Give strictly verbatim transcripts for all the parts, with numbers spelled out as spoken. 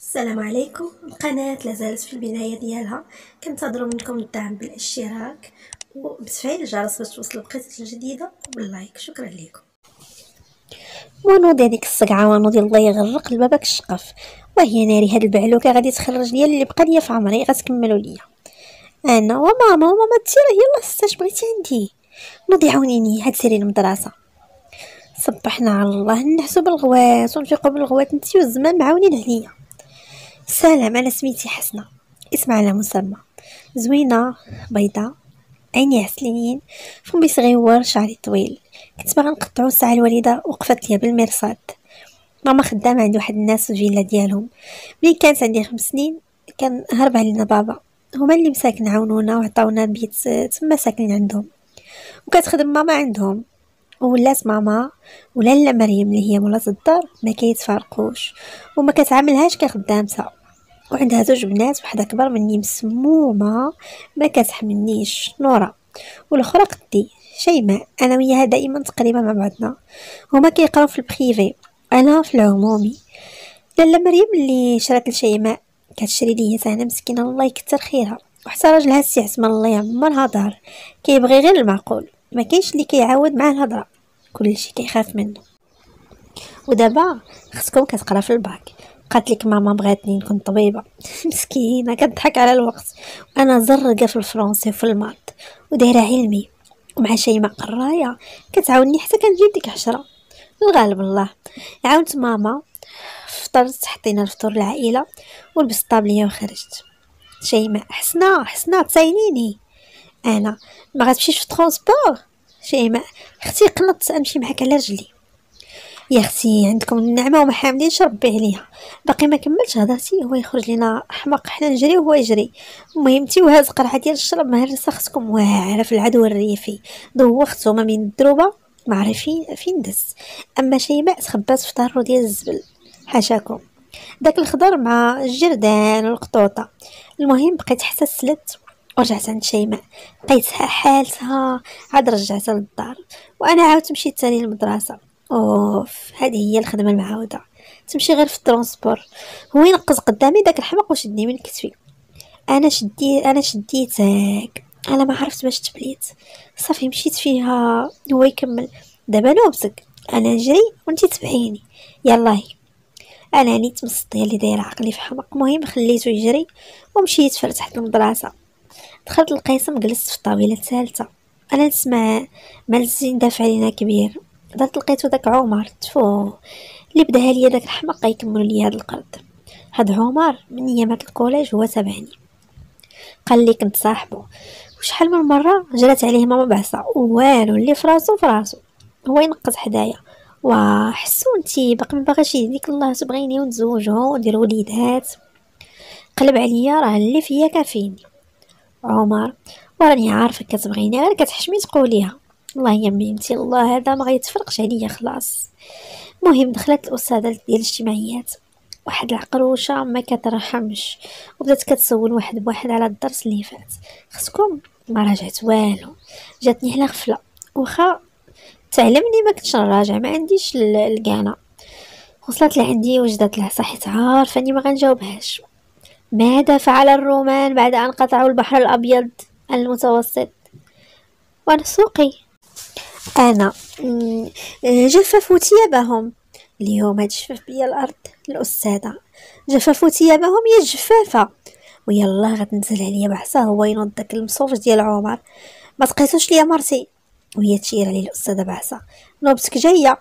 السلام عليكم. القناة لازالت في البداية ديالها، كنتظروا منكم الدعم بالاشتراك وبتفعيل الجرس باش توصلوا بقصص الجديدة وباللايك. شكرا لكم. ونوض هذيك الصقعه ونوض الله يغرق لبابك الشقف. وهي ناري هاد البعلوكه غادي تخرج ليا اللي بقى ليا في عمري، غتكملوا ليا انا وماما وماما تسير يلا ستاش بغيتي عندي. نوضي عاونيني هاد سيري المدرسه. صبحنا على الله نحسوا بالغوات ونفيقوا بالغوات نتيو الزمان معاونين عليا. سلام، انا سميتي حسنه، اسم على مسمى، زوينه، بيضاء، عيني عسليين، فمي صغيور، شعري طويل. كنت باغا نقطعو الساعه الوالده وقفت ليا بالمرصاد. ماما خدامه عند واحد الناس في الفيلا ديالهم. ملي كانت عندي خمس سنين كان هرب علينا بابا، هما اللي مساكن عاونونا وعطاونا البيت تما ساكنين عندهم، وكانت خدم ماما عندهم. ولات ماما ولا لا مريم اللي هي مولات الدار ما كيتفارقوش، وما كتعاملهاش كخدامتها. وعندها زوج بنات، وحده كبر مني مسمومه ما كتحملنيش، نورا، والاخرى قدي شيماء. انا وياها دائما تقريبا مع بعضنا، هما كيقراو في البريفي انا في العمومي. لاله مريم اللي شرات لشيماء كتشري ليا انا مسكينه الله يكثر خيرها. وحتى راجلها السي عثمان الله يعمرها دار كيبغي غير المعقول، ما كاينش اللي كيعاود معاه الهضره، كلشي كيخاف منه. ودابا اختكم كتقرا في الباك، قالت لك ماما بغاتني نكون طبيبه. مسكينه كتضحك على الوقت، وانا زرقه في الفرنسي وفي المات ودايره علمي. ومع شيماء قرايه كتعاوني حتى كنجيب ديك عشرة. الغالب الله. عاونت ماما، فطرت، حطينا الفطور العائله ولبست الطابليه وخرجت. شيماء حسنا حسنا تصاينيني. انا ما غتمشيش في الترونسبور. شيماء اختي قنطت امشي معاك على رجلي. يا اختي عندكم النعمه وما حامدينش ربي عليها. باقي ما كملتش هضرتي هو يخرج لنا حماق، حنا نجري وهو يجري. المهم تي وهاز قرعه ديال الشرب مهرسه اختكم واعره في العدو الريفي، دوختو ما من الدروبه ما عارفين فين دز. اما شيماء تخبات في طارو ديال الزبل. حاشاكم داك الخضر مع الجردان والقطوطه. المهم بقيت حتى سلت ورجعت عند شيماء، لقيتها حالتها عاد رجعتها للدار، وانا عاودت مشيت تاني للمدرسه. اوف، هذه هي الخدمه المعاوده، تمشي غير في الترونسبور، هو ينقز قدامي داك الحمق وشدني من كتفي. انا شدي انا شديتك، انا ما عرفت باش تبليت، صافي مشيت فيها. هو يكمل دابا نوبتك، انا نجري وانتي تبعيني، يلاه. انا نيت مسطيه اللي دايره عقلي في حمق. مهم خليته يجري ومشيت فرتحت المدرسه. دخلت القسم جلست في الطاوله الثالثه. انا نسمع مالزين دافع علينا كبير. درت لقيتو داك عمر تفو اللي بداها ليا داك الحمق يكملوا لي هذا القرد. هاد عمر من ايامات الكوليج هو تابعني، قال لي كنت صاحبه، وشحال من مره جرات عليه ماما بعصا والو اللي فراسو فراسو. هو ينقز حدايا، وحسو انتي باقي ما باغاش يهديك الله تبغيني ونتزوجوا وندير وليدات. قلب عليا راه اللي فيا كافيني. عمر وراني عارفك كتبغيني غير كتحشمي تقوليها. الله يا بنتي الله هذا ما غيتفرقش عليا خلاص. مهم دخلت الاستاذه ديال الاجتماعيات، واحد العقروشه ما كترحمش، وبدات كتسول واحد بواحد على الدرس اللي فات. اختكم ما راجعت والو، جاتني على غفله، واخا تعلمني ما كنتش نراجع، ما عنديش الكانه. وصلت لعندي وجدت لها صحيت عارفاني ما غنجاوبهاش. ماذا فعل الرومان بعد أن قطعوا البحر الأبيض المتوسط؟ وأنا سوقي أنا مم، جففوا ثيابهم. اليوم تجفف بيا الأرض الأستاذة، جففوا ثيابهم يا جفافة. ويلا غتنزل عليا بعصا هو ينوض داك المصوف ديال عمر. ما تقيتوش ليا مرتي، وهي تشير عليه الأستاذة بعصا. نوبتك جاية.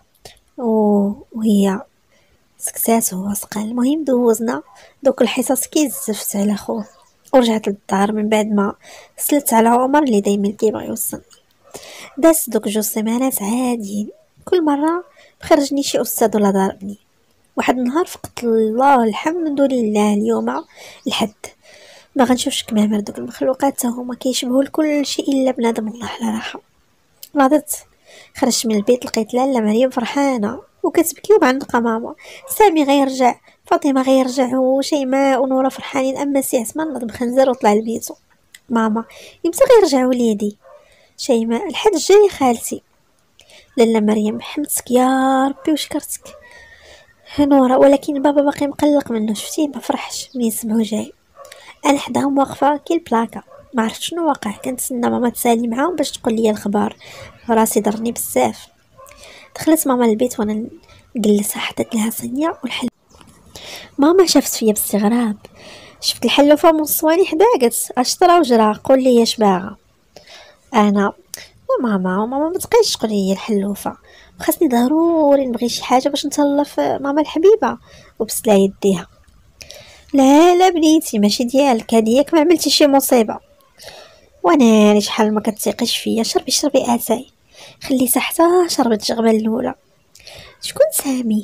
وهي سكتات وهو سقال. المهم دوزنا دوك الحصص كيزفت على خوه، ورجعت للدار من بعد ما سلت على عمر اللي دايما كيبغي يوصلني. داز دوك جوج سيمانات عاديين، كل مره بخرجني شي استاذ ولا ضربني. واحد النهار فقت الله الحمد لله اليوم الحد ما غنشوفش كمامر. دوك المخلوقات حتى هما كيشبهوا لكل شيء الا بنادم الله على راحه. ناضت خرجت من البيت لقيت لاله مريم فرحانه وكتبكي ومعنقه ماما. سامي غيرجع، فاطمه غيرجع، وشيماء ونوره فرحانين. اما سي عثمان نض بخنزر وطلع لبيتو. ماما يمتى غيرجع وليدي؟ شيماء الحد الجاي خالتي. لاله مريم حمدتك يا ربي وشكرتك. نورا، ولكن بابا باقي مقلق منه، شفتيه ما فرحش ملي سمعو جاي. انا حداهم واقفه كي البلاكه، ما عرفت شنو واقع، كنتسنى ماما تسالي معاهم باش تقول لي الخبار. راسي ضرني بزاف. دخلت ماما البيت وانا نجلسها، حطيت لها صينيه والحل. ماما شافت فيا باستغراب، شفت الحلوفه من الصواني حدا قالت اشطره وجرا، قول لي اش باغا. انا وماما وماما ما تبقيش تقول لي الحلوفه، خاصني ضروري نبغي شي حاجه باش نتهلا في ماما الحبيبه. وبست لها يديها. لا لا بنيتي ماشي ديالك، هادي ياك ما عملتي شي مصيبه. وانا لي شحال ما كتثيقيش فيا، شربي شربي اتاي. خليتها حتى شربت الجغبه الاولى. شكون سامي؟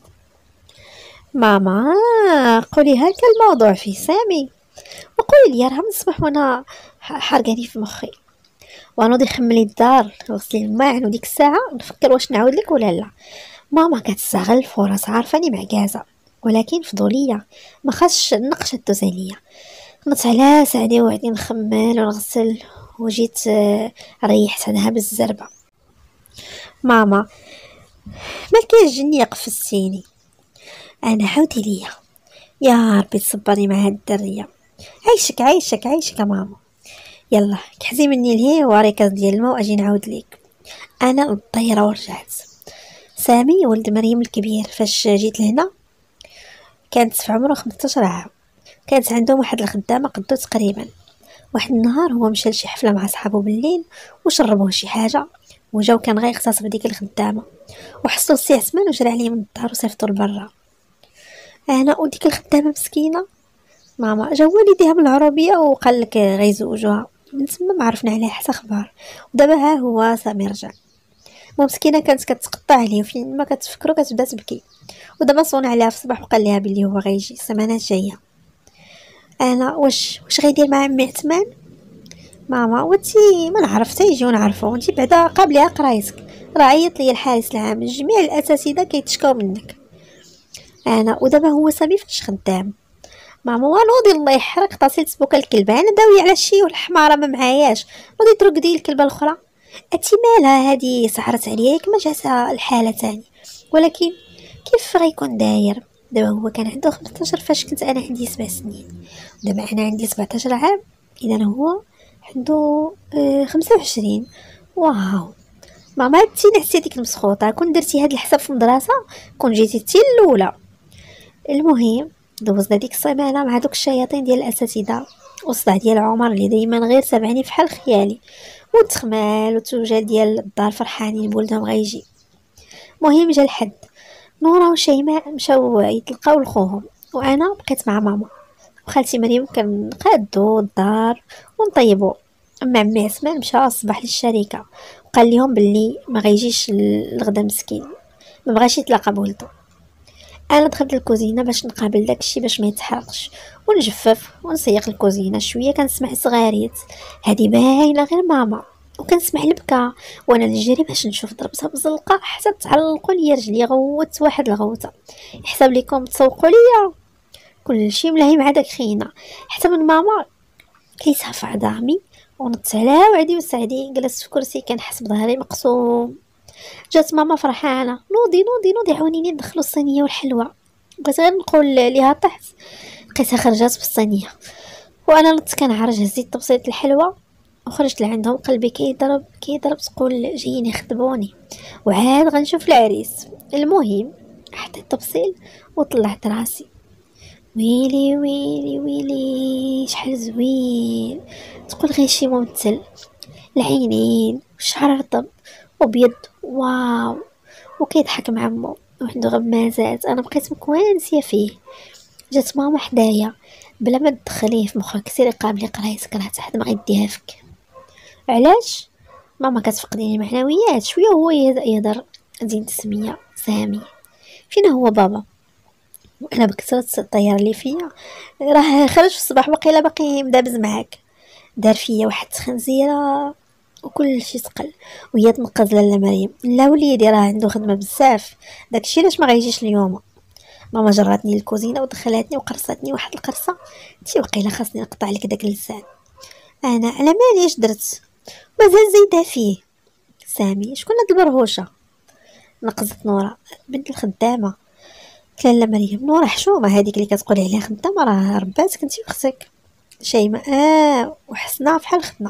ماما قولي هكا الموضوع فيه سامي، وقولي لي راه من الصباح وانا حرقاني في مخي، ونوضي خملي الدار وغسلي الماعن، وديك الساعه نفكر واش نعاود لك ولا لا. ماما كتستغل الفرص، عارفاني معكازه ولكن فضوليه، ما خاصش النقشه دوز عليا. نط على ساعدي وعدي نخمل ونغسل، وجيت آه، ريحت عنها بالزربه. ماما ما كاينش جني قفزتيني. انا عاودي ليا، يا ربي تصبري مع هاد الدريه. عيشك عيشك عيشك يا ماما. يلا كحزي مني الهي وريكاز ديال الماء واجي نعاود ليك. انا الطيره ورجعت. سامي ولد مريم الكبير فاش جيت لهنا كانت في عمره خمسطاش عام. كانت عندهم واحد الخدامه قدو تقريبا. واحد النهار هو مشى لشي حفله مع صحابو بالليل وشربوه شي حاجه، وجاو كان غير يغتصب ديك الخدامه، وحصلوا السي عثمان وجرى عليه من الدار وصيفطوا لبرا. انا وديك الخدامه مسكينه ماما جا والديها بالعربيه وقال لك غيزوجوها، من تما ما عرفنا عليه حتى خبر. ودابا ها هو سامي رجع. مو مسكينه كانت كتقطع عليه، وفين ما كتفكرو كتبدا تبكي. ودابا صون عليها في الصباح وقال لها بلي هو غيجي السمانه الجايه. انا واش واش غيدير مع عمي عثمان؟ ماما وانتي ما نعرف حتى يجيو نعرفو، وانتي بعدا قابليها قرايتك، راه عيط ليا الحارس العام، جميع الاساتذه كيتشكاو منك. انا ودابا هو سامي فاش خدام؟ ماما ونوضي الله يحرق طاسيل سبوك الكلبه، انا داويه على شي والحماره ما معاياش، نوضي ترقدي الكلبه الاخرى. اتي مالها هادي سحرت عليا ياك ما جاتها الحاله تاني، ولكن كيف غيكون داير؟ دابا هو كان عنده خمسطاش فاش كنت انا عندي سبع سنين، دابا انا عندي سبعطاش عام، اذا هو عنده آه خمسة وعشرين. واو ماما هادتي نحسي ديك المسخوطه، كون درتي هاد الحساب في المدرسه كون جيتي تي الاولى. المهم دوزنا ديك السيمانه مع دوك الشياطين ديال الاساتذه، والصداع ديال عمر اللي دايما غير سابعني في حال خيالي، والتخمال والتوجال ديال الدار فرحانين بولدهم غيجي. مهم جا الحد، نورا وشيماء مشاو يتلقاو لخوهم، وانا بقيت مع ماما وخالتي مريم كنقادو الدار ونطيبو. اما عمي عثمان مشى الصباح للشركه وقال لهم باللي ما غيجيش الغدا مسكين، ما بغاش يتلاقى بولدو. انا دخلت الكوزينه باش نقابل داكشي باش ما يتحرقش ونجفف ونسيق الكوزينه شويه، كنسمع صغاريت هادي باينه غير ماما، وكنسمع البكا وانا نجري باش نشوف ضربتها بزلقه حتى تعلقوا لي رجلي، غوت واحد الغوته. يحسب لكم تسوقوا ليا كلشي ملاهي مع داك خينا، حتى من ماما كليتها في عظامي ونط على وعدي وسعدي، جلست في كرسي كنحس بظهري مقسوم. جات ماما فرحانه، نوضي نوضي نوضي عاونيني ندخلو الصينيه والحلوى. بغيت غير نقول ليها طحت، لقيتها خرجات بالصينيه، وانا نط كنعرج هزيت طبسيله الحلوى وخرجت لعندهم قلبي كيضرب كيضرب، تقول جايين يخطبوني وعاد غنشوف العريس. المهم حطيت الطبسيل وطلعت راسي، ويلي ويلي ويلي شحال زوين، تقول غير شي ممثل. العينين والشعر رطب وبيض، واو، وكيضحك مع عمو وعنده غمازات. انا بقيت مكوانسيه فيه. جات ماما حدايا، بلا ما تدخليه في مخك سيري قابلي قرايتك راه حتى ما غيديها فيك. علاش؟ ماما كتفقديني معنويات شويه وهو يهضر دين تسميه سامي. فين هو بابا؟ وانا بكثرة الطيار اللي فيا راه خرج في الصباح، وقيلا باقي مدابز معاك. دار فيا واحد الخنزيره وكل شيء ثقل، وهي تنقز لاله مريم، لا وليدي راه عنده خدمه بزاف، داكشي علاش ما غيجيش اليوم. ماما جراتني للكوزينه ودخلاتني وقرصتني واحد القرصه، تي وقيلا خاصني نقطع لك داك اللسان. انا على مالي اش درت؟ مازال زايده فيه. سامي شكون هاد البرهوشه؟ نقزت نورا بنت الخدامه. قلت لها لا مريم، نورا حشومه هذيك اللي كتقولي عليها خدامه، راه رباتك انت وختك. شيماء اه وحسنا بحال خدنا.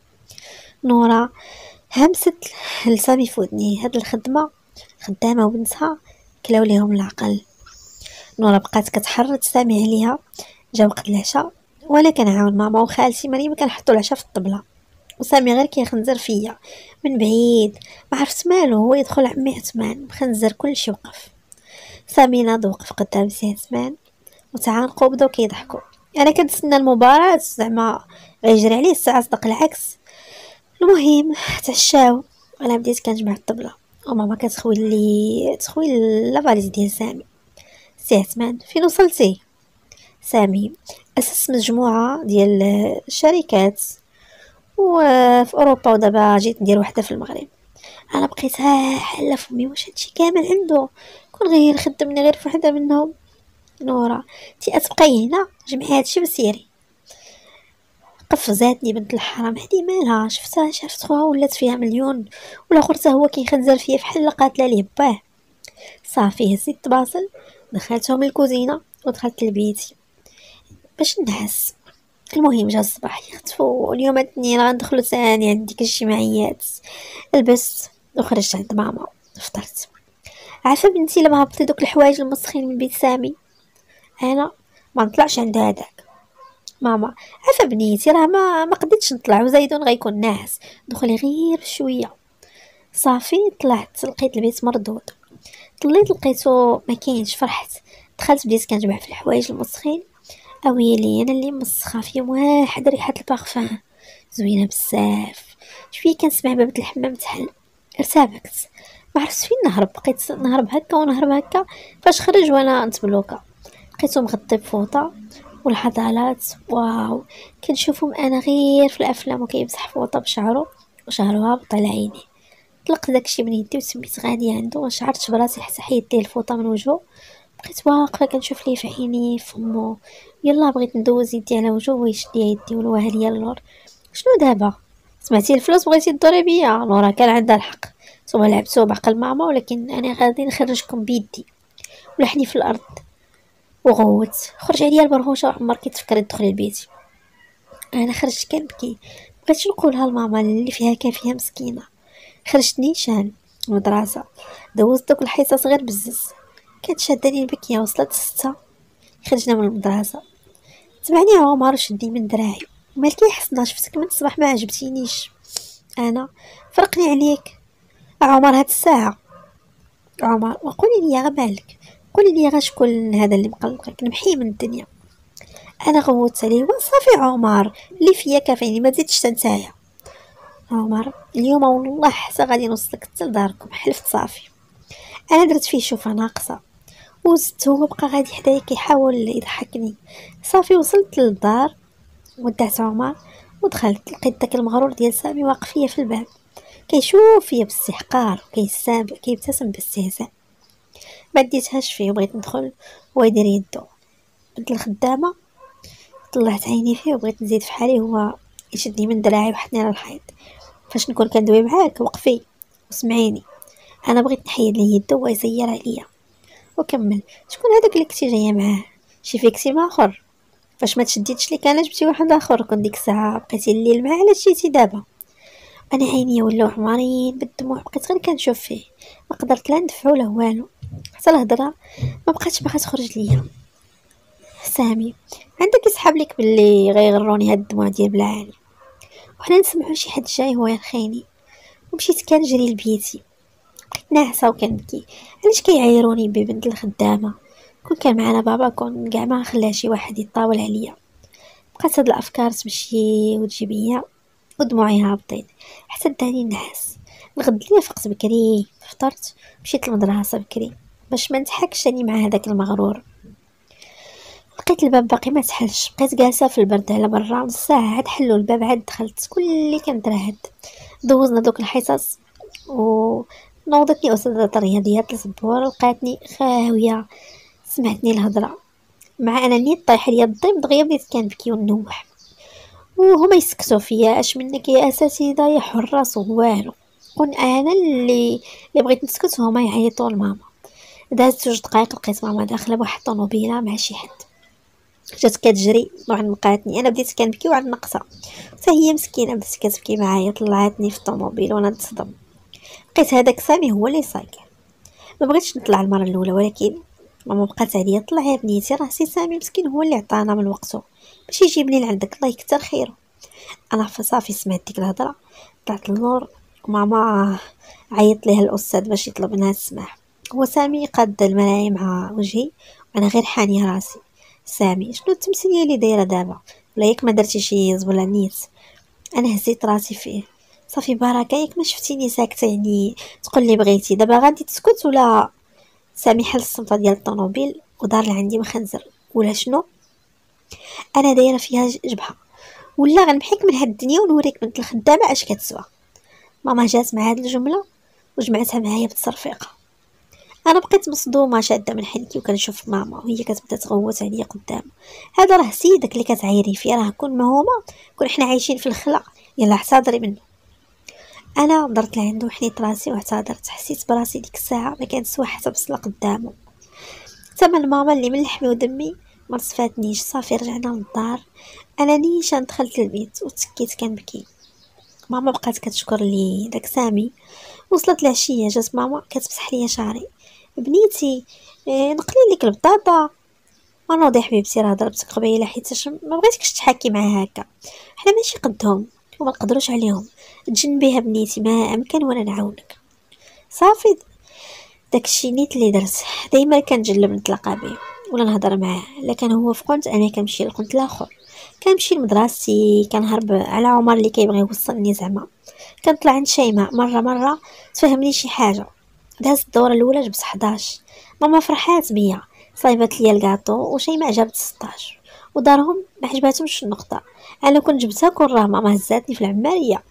نورا همست لسامي فودني، هاد الخدمه خدامه وبنتها كلاو ليهم العقل. نورا بقات كتحرض سامي عليها. جا وقت العشاء وانا كنعاون ماما وخالتي مريم كنحطوا العشاء في الطبله، وسامي غير كيخنزر فيا من بعيد. ما عرفت مالو، هو يدخل عمي عثمان مخنزر كلشي وقف. سامي ناض وقف قدام سي عثمان وتعانقوا بداو كيضحكوا. انا كنتسنى المباراه زعما غيجري عليه الساعه صدق العكس. المهم تعشاو، انا بديت كنجمع الطبله وماما كتخوي لي تخوي لافاليز ديال سامي. سي عثمان فين وصلتي؟ سامي اسس مجموعه ديال الشركات وفي اوروبا ودابا جيت ندير وحده في المغرب. انا بقيت ها حله فمي، واش هادشي كامل عنده؟ كون غير خدمني غير في وحده منهم. نورا تي اتبقاي هنا جمعي هادشي وسيري. قفزاتني بنت الحرام، هادي مالها؟ شفتها شافت خوها ولات فيها مليون، والاخر حتى هو كيخنزر فيا بحال قاتله ليه باه. صافي هزيت باصل دخلتهم الكوزينه ودخلت لبيتي باش نعس. المهم جا الصباح يختفوا، اليوم الاثنين غندخلوا ثاني عند ديك الجمعيات. لبست وخرجت عند ماما فطرت. عارفه بنتي لما هبطي دوك الحوايج المسخين من بيت سامي انا ما نطلعش عند هذاك. ماما عارفه بنيتي راه ما ما قديتش نطلع، وزيدون غيكون ناعس، دخلي غير شويه. صافي طلعت لقيت البيت مردود. طليت لقيتو ما كاينش، فرحت. دخلت بديت كنجمع في الحوايج المسخين. اويلي انا اللي مسخه في يوم واحد ريحه البارفان زوينه بزاف. شويه كنسمع باب الحمام تحل، ارتبكت ما عرفت فين نهرب. بقيت نهرب هكا ونهرب هكا، فاش خرج وانا نتبلوكا لقيتو مغطي بفوطه والعضلات واو كنشوفهم انا غير في الافلام، وكيمسح فوطه بشعرو وشعرو هابط على عيني. طلقت داكشي من يدي وسميت غادي عنده، وشعرت براسي حتى حيدت ليه الفوطه من وجهه. بقيت واقفه كنشوف ليه في عينيه فمو. يلا بغيت ندوز يدي على وجهه ويشد ليا يدي ولوها ليا اللور. شنو دابا؟ سمعتي الفلوس بغيتي تدوري بيا؟ نورا كان عندها الحق، نتوما لعبتوا بعقل ماما، ولكن انا غادي نخرجكم بيدي. ولحني في الارض وغوت، خرج عليا البرغوشه وعمر كيتفكر يدخل لبيتي. انا خرجت كنبكي، بغيتش نقولها لماما اللي فيها كافيه مسكينه. خرجت نيشان مدرسه، دوزت دوك الحصص غير بزز. كانت شاداني البكيه، وصلت ستة خرجنا من المدرسه. تبعني عمر شدني من دراعي، مالك يا حسنا شفتك من الصباح ما عجبتينيش. انا فرقني عليك عمر هاد الساعه. عمر وقولي لي غا مالك، قولي لي غا شكون هذا اللي مقلقك، نمحيه من الدنيا. انا غوت عليه وصافي عمر اللي فيا كافيني ما تزيدش نتايا. عمر اليوم والله حتى غادي نوصلك حتى لداركم، حلفت صافي. انا درت فيه شوفه ناقصه وزدت، هو بقى غادي حدايا كيحاول يضحكني. صافي وصلت للدار ودعت عمر ودخلت، لقيت داك المغرور ديال سامي واقف فيا في الباب كيشوف فيا باستحقار وكيستهزئ كيبتسم باستهزاء. ما ديتهاش فيه وبغيت ندخل هو يدير يدو. بنت الخدامه طلعت عيني فيه وبغيت نزيد في حالي، هو يشدني من دراعي وحطني على الحيط. فاش نكون كندوي معاك وقفي وسمعيني. انا بغيت نحيد ليه يدو وهو يزير عليا وكمل. شكون هذاك اللي كنتي جايه معاه؟ شي فيكتيم اخر؟ فاش ما تشديتش ليك انا جبتي واحد اخر، كون ديك الساعه بقيتي الليل معاه علاش جيتي دابا؟ انا عيني ولاو حمارين بالدموع، بقيت غير كنشوف فيه، ما قدرت لا ندفع ولا والو. حتى الهضره ما بقاتش باغا تخرج ليا. سامي عندك يسحب لك باللي غيغروني هاد الدموع ديال بلعاني، وحنا نسمعوا شي حد جاي هو يرخيني. ومشيت كنجري لبيتي، بقيت ناعسه وكنبكي. علاش كيعايروني ببنت الخدامه؟ كون كان معنا بابا كون كاع ما خلى شي واحد يطاول عليا. بقات هاد الافكار تمشي وتجي بيا ودموعي هابطين حتى داني النعاس. الغد ليا فقت بكري، فطرت مشيت للمدرسه بكري باش ما نضحكش اني مع هذاك المغرور. لقيت الباب باقي ما تحلش، بقيت جالسه في البرد على برا نص ساعه عاد حلوا الباب، عاد دخلت كل اللي كان ترهد. دوزنا دوك الحصص ونوضتني استاذه الرياضيات الزبوره، لقاتني خاويه. سمعتني الهضره مع انني طايح ليا الضيم دغيا بديت كنبكي ونوح، وهما يسكتوا فيا. اش منك يا اساتذه يا حراس والو. كون انا اللي اللي بغيت نسكت هما يعيطوا لماما. دازت جوج دقائق لقيت ماما داخله بواحد الطوموبيله مع شي حد. جات كتجري وعاد لقاتني، انا بديت كنبكي وعاد نقصه، حتى هي مسكينه بدات كتبكي معايا. طلعتني في الطوموبيل وانا نتصدم، لقيت هذاك سامي هو اللي سايق. ما بغيتش نطلع المره الاولى، ولكن ماما بقات عليا: طلع يا بنيتي، راه سي سامي مسكين هو اللي عطانا من وقته باش يجيبني لعندك، الله يكثر خيره. انا صافي سمعت ديك الهضره طلعت للنور، وماما عيط ليها الاستاذ باش يطلب منها السماح. هو سامي قاد المرايه مع وجهي وانا غير حانيه راسي: سامي شنو التمثيليه اللي دايره دابا؟ ولا ياك ما درتي شي زبله نيت؟ انا هزيت راسي فيه: صافي بركه، ياك ما شفتيني ساكته يعني تقول لي بغيتي دابا غادي تسكت ولا؟ سامي حل الصمته ديال الطوموبيل ودار لعندي مخنزر. ولا شنو؟ انا دايره فيها جبهه، ولا غنمحيك من هاد الدنيا ونوريك بنت الخدامه اش كتسوى. ماما جات مع هاد الجمله وجمعتها معايا بالتصرفيقه. انا بقيت مصدومه شاده من حنكي وكنشوف ماما وهي كتبدا تغوت عليا قدام: هذا راه سيدك اللي كتعايري فيه، راه كون ما هما كون حنا عايشين في الخلا، يلا اعتذري منه. انا درت لعندو وحنيت راسي واعتذرت. حسيت براسي ديك الساعه ما كانت سوا حتى بصله قدامه. ثمن ماما اللي من لحمي ودمي ما صفاتنيش. صافي رجعنا للدار، انا نيشان دخلت للبيت وتسكيت كنبكي. ماما بقات كتشكر لي داك سامي. وصلت العشيه جات ماما كتمسح ليا شعري: بنيتي إيه نقلي لك البطاطا. انا وضيح حبيبتي راه ضربتك قبيله حيت ما بغيتكش تحكي معاها هكا، حنا ماشي قدهم وما نقدروش عليهم، تجنبيها بنيتي ما امكن وانا نعاونك. صافي داكشي نيت اللي درت. دايما كنجلب نتلاقى به ولا نهضر معاه، لكن هو في قنت انا كنمشي لقنت الاخر، كنمشي لمدرستي، كنهرب على عمر اللي كيبغي يوصلني زعما. كنطلع عند شيماء مره مره تفهمني شي حاجه. دازت الدوره الاولى جبت حداش، ماما فرحات بيا، صايبت لي الكاطو، وشيماء جابت ستاش، ودارهم ما عجباتهمش النقطه. انا كنت جبتها كون راه ماما هزاتني في العماريه.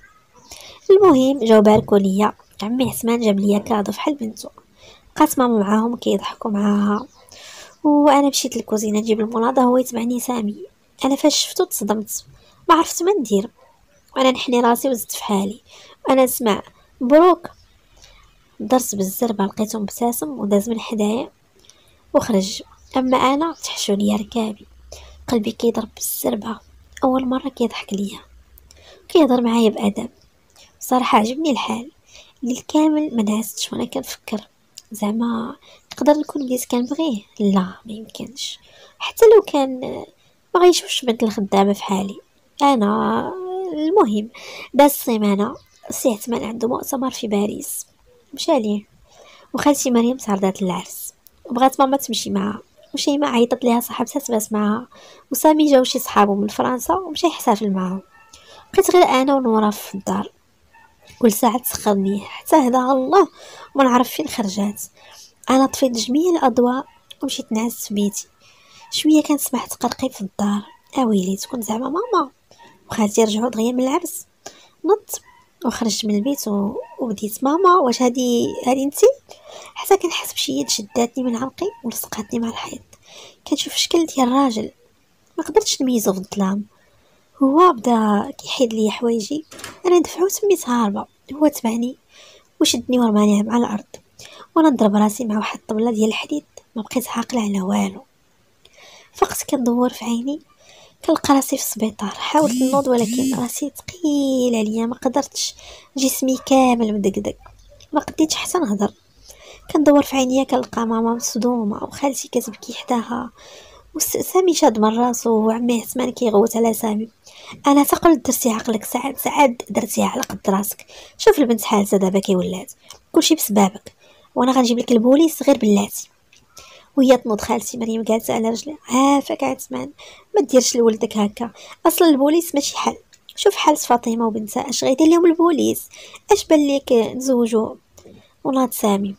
المهم جاو باركوا ليا، عمي عثمان جاب ليا كادو فحال بنتو. بقات ماما معاهم كيضحكوا معاها، وانا مشيت للكوزينه نجيب المناضه، هو يتبعني سامي. انا فاش شفتو تصدمت، ما عرفت ما ندير، وانا نحني راسي وزدت في حالي وانا نسمع مبروك. درت بالزربه لقيته مبتسم وداز من حدايا وخرج. اما انا تحشو ليا ركابي، قلبي كيضرب بالزربه. اول مره كيضحك ليا كيهضر معايا بادب. صراحه عجبني الحال. الليل كامل ما نعستش وانا كنفكر: زعما نقدر نكون بديت كنبغيه؟ لا ما يمكنش، حتى لو كان ما غيشوفش بنت الخدامه في حالي انا. المهم داز السيمانه، سي عثمان عنده مؤتمر في باريس مشى ليه، وخالتي مريم تعرضات للعرس وبغات ماما تمشي معها، وشيماء عيطت ليها صاحبتها تبات معها، وسامي جاو شي صحابو من فرنسا ومشى يحتفل معاهم. بقيت غير انا ونورا في الدار، كل ساعه تسخرني حتى هداها الله وما نعرف فين خرجات. انا طفيت جميع الاضواء ومشيت نعست في بيتي. شويه كنسمع تقرقيب في الدار، اويلي تكون زعما ماما وخالتي رجعوا دغيا من العرس. نط وخرجت من البيت و... وبديت: ماما واش هادي هادي انتي؟ حتى كنحس بشي يد شداتني من عنقي ولصقاتني مع الحيط. كنشوف شكل ديال الراجل ما قدرتش نميزو في الظلام. هو بدا كيحيد لي حوايجي، انا دفعو تميت هاربه، هو تبعني وشدني ورماني مع الارض، وانا نضرب راسي مع واحد الطبله ديال الحديد. ما بقيت عاقله على والو. فقت كندور في عيني كنلقى راسي في السبيطار. حاولت نوض ولكن راسي ثقيل عليا، ما قدرتش، جسمي كامل مدقدق، ما قديتش حتى نهضر. كندور في عينيا كنلقى ماما مصدومه وخالتي كتبكي حداها، وسامي شاد من راسو وعمي عثمان كيغوت على سامي. انا تقول درتي عقلك سعد سعد درتيها على قد راسك. شوف البنت حالتها دابا كي ولات، كلشي بسبابك، وانا غنجيب لك البوليس غير بلاتي. وهي تنوض خالتي مريم جالسه على رجلها: عافاك عثمان ما ديرش لولدك هكا، اصلا البوليس ماشي حل. شوف حال فاطمه وبنتها اش غيدير لهم البوليس، اش بان ليك نزوجو؟ وناض سامي: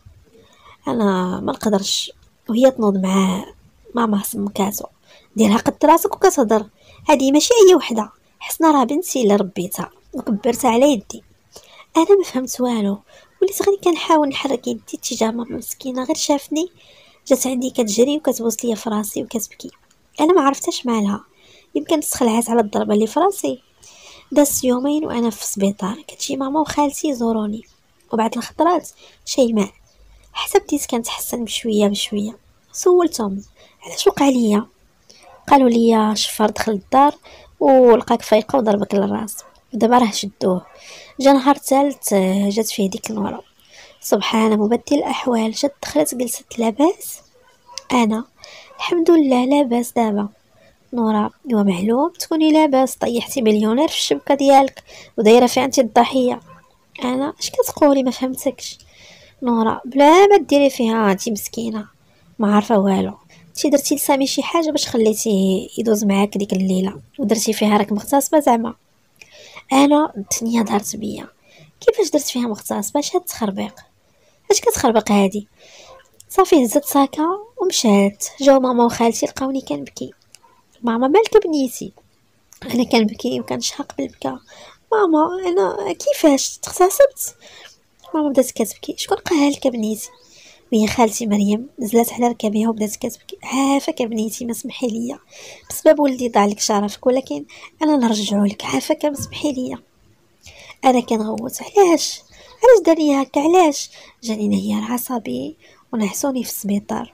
انا ما نقدرش. وهي تنوض مع ماما حسن كاسو: ديرها قد راسك وكتهضر، هذه ماشي اي وحده، حسنا راه بنتي اللي ربيتها وكبرتها على يدي. انا ما فهمت والو، وليت غير كنحاول نحرك يدي اتجاه ماما مسكينه. غير شافني جات عندي كتجري وكتبوس ليا في راسي وكتبكي. انا ما عرفتش مالها، يمكن تسخلعات على الضربه اللي في راسي. داز يومين وانا في السبيطار، كتجي ماما وخالتي يزوروني، وبعد الخطرات شيماء حتى بديت كنتحسن بشويه بشويه. سولتهم علاش وقع ليا، قالوا لي شفار دخل الدار ولقاك فايقه وضربك للراس، ودابا راه شدوه. جا نهار ثالث آه، جات فيه ديك النوره. سبحان مبدل الاحوال، جات دخلت جلست لاباس. انا الحمد لله لاباس دابا. نورا ايوا معلوم تكوني لاباس، طيحتي مليونير في الشبكه ديالك ودايره فيها انت الضحيه. انا اش كتقولي ما فهمتكش. نورا بلا ما ديري فيها انت مسكينه ما عارفه والو، انت درتي لسامي شي حاجه باش خليتيه يدوز معاك ديك الليله ودرتي فيها راك مغتصبه زعما. انا الدنيا دارت بيا، كيفاش درت فيها مغتصبه؟ اش هاد التخربيق، اش كتخربق هادي؟ صافي هزت ساكا ومشات. جاو ماما وخالتي لقاوني كنبكي. ماما مالك بنيتي؟ انا كنبكي وكنشهق بالبكا. ماما انا كيفاش تغتصبت؟ ماما بدات كتبكي. شكون قالها لك بنيتي؟ وهي خالتي مريم نزلت على ركابها وبدات كتبكي. عافاك بنيتي ما سمحي ليا، بسبب ولدي ضاع لك شرفك، ولكن انا نرجعو لك. عافاك ما سمحي ليا. انا كنغوت علاش علاش داري هكا علاش؟ جاني انهيار عصبي ونعسوني في السبيطار.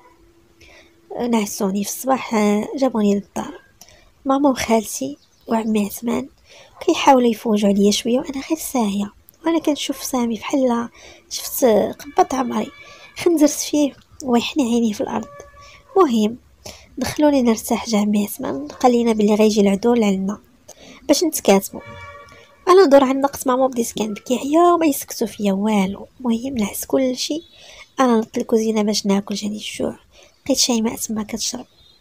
نعسوني في الصباح آه، جابوني للدار. ماما وخالتي وعمي عثمان كيحاولوا يفوجوا عليا شويه وانا غير ساهيه، وانا كنشوف سامي بحال شفت قبط عمري خنزرت فيه ويحني عينيه في الارض. مهم دخلوني نرتاح. جا عمي عثمان قال لنا بلي غيجي العدول عندنا باش نتكاتبوا. انا ندور على نقص ماما بديت كنبكي عيا وما يسكتوا فيا والو. مهم نعس كلشي. انا نط الكوزينه باش ناكل، جاني الجوع. لقيت شيماء تما كتشرب.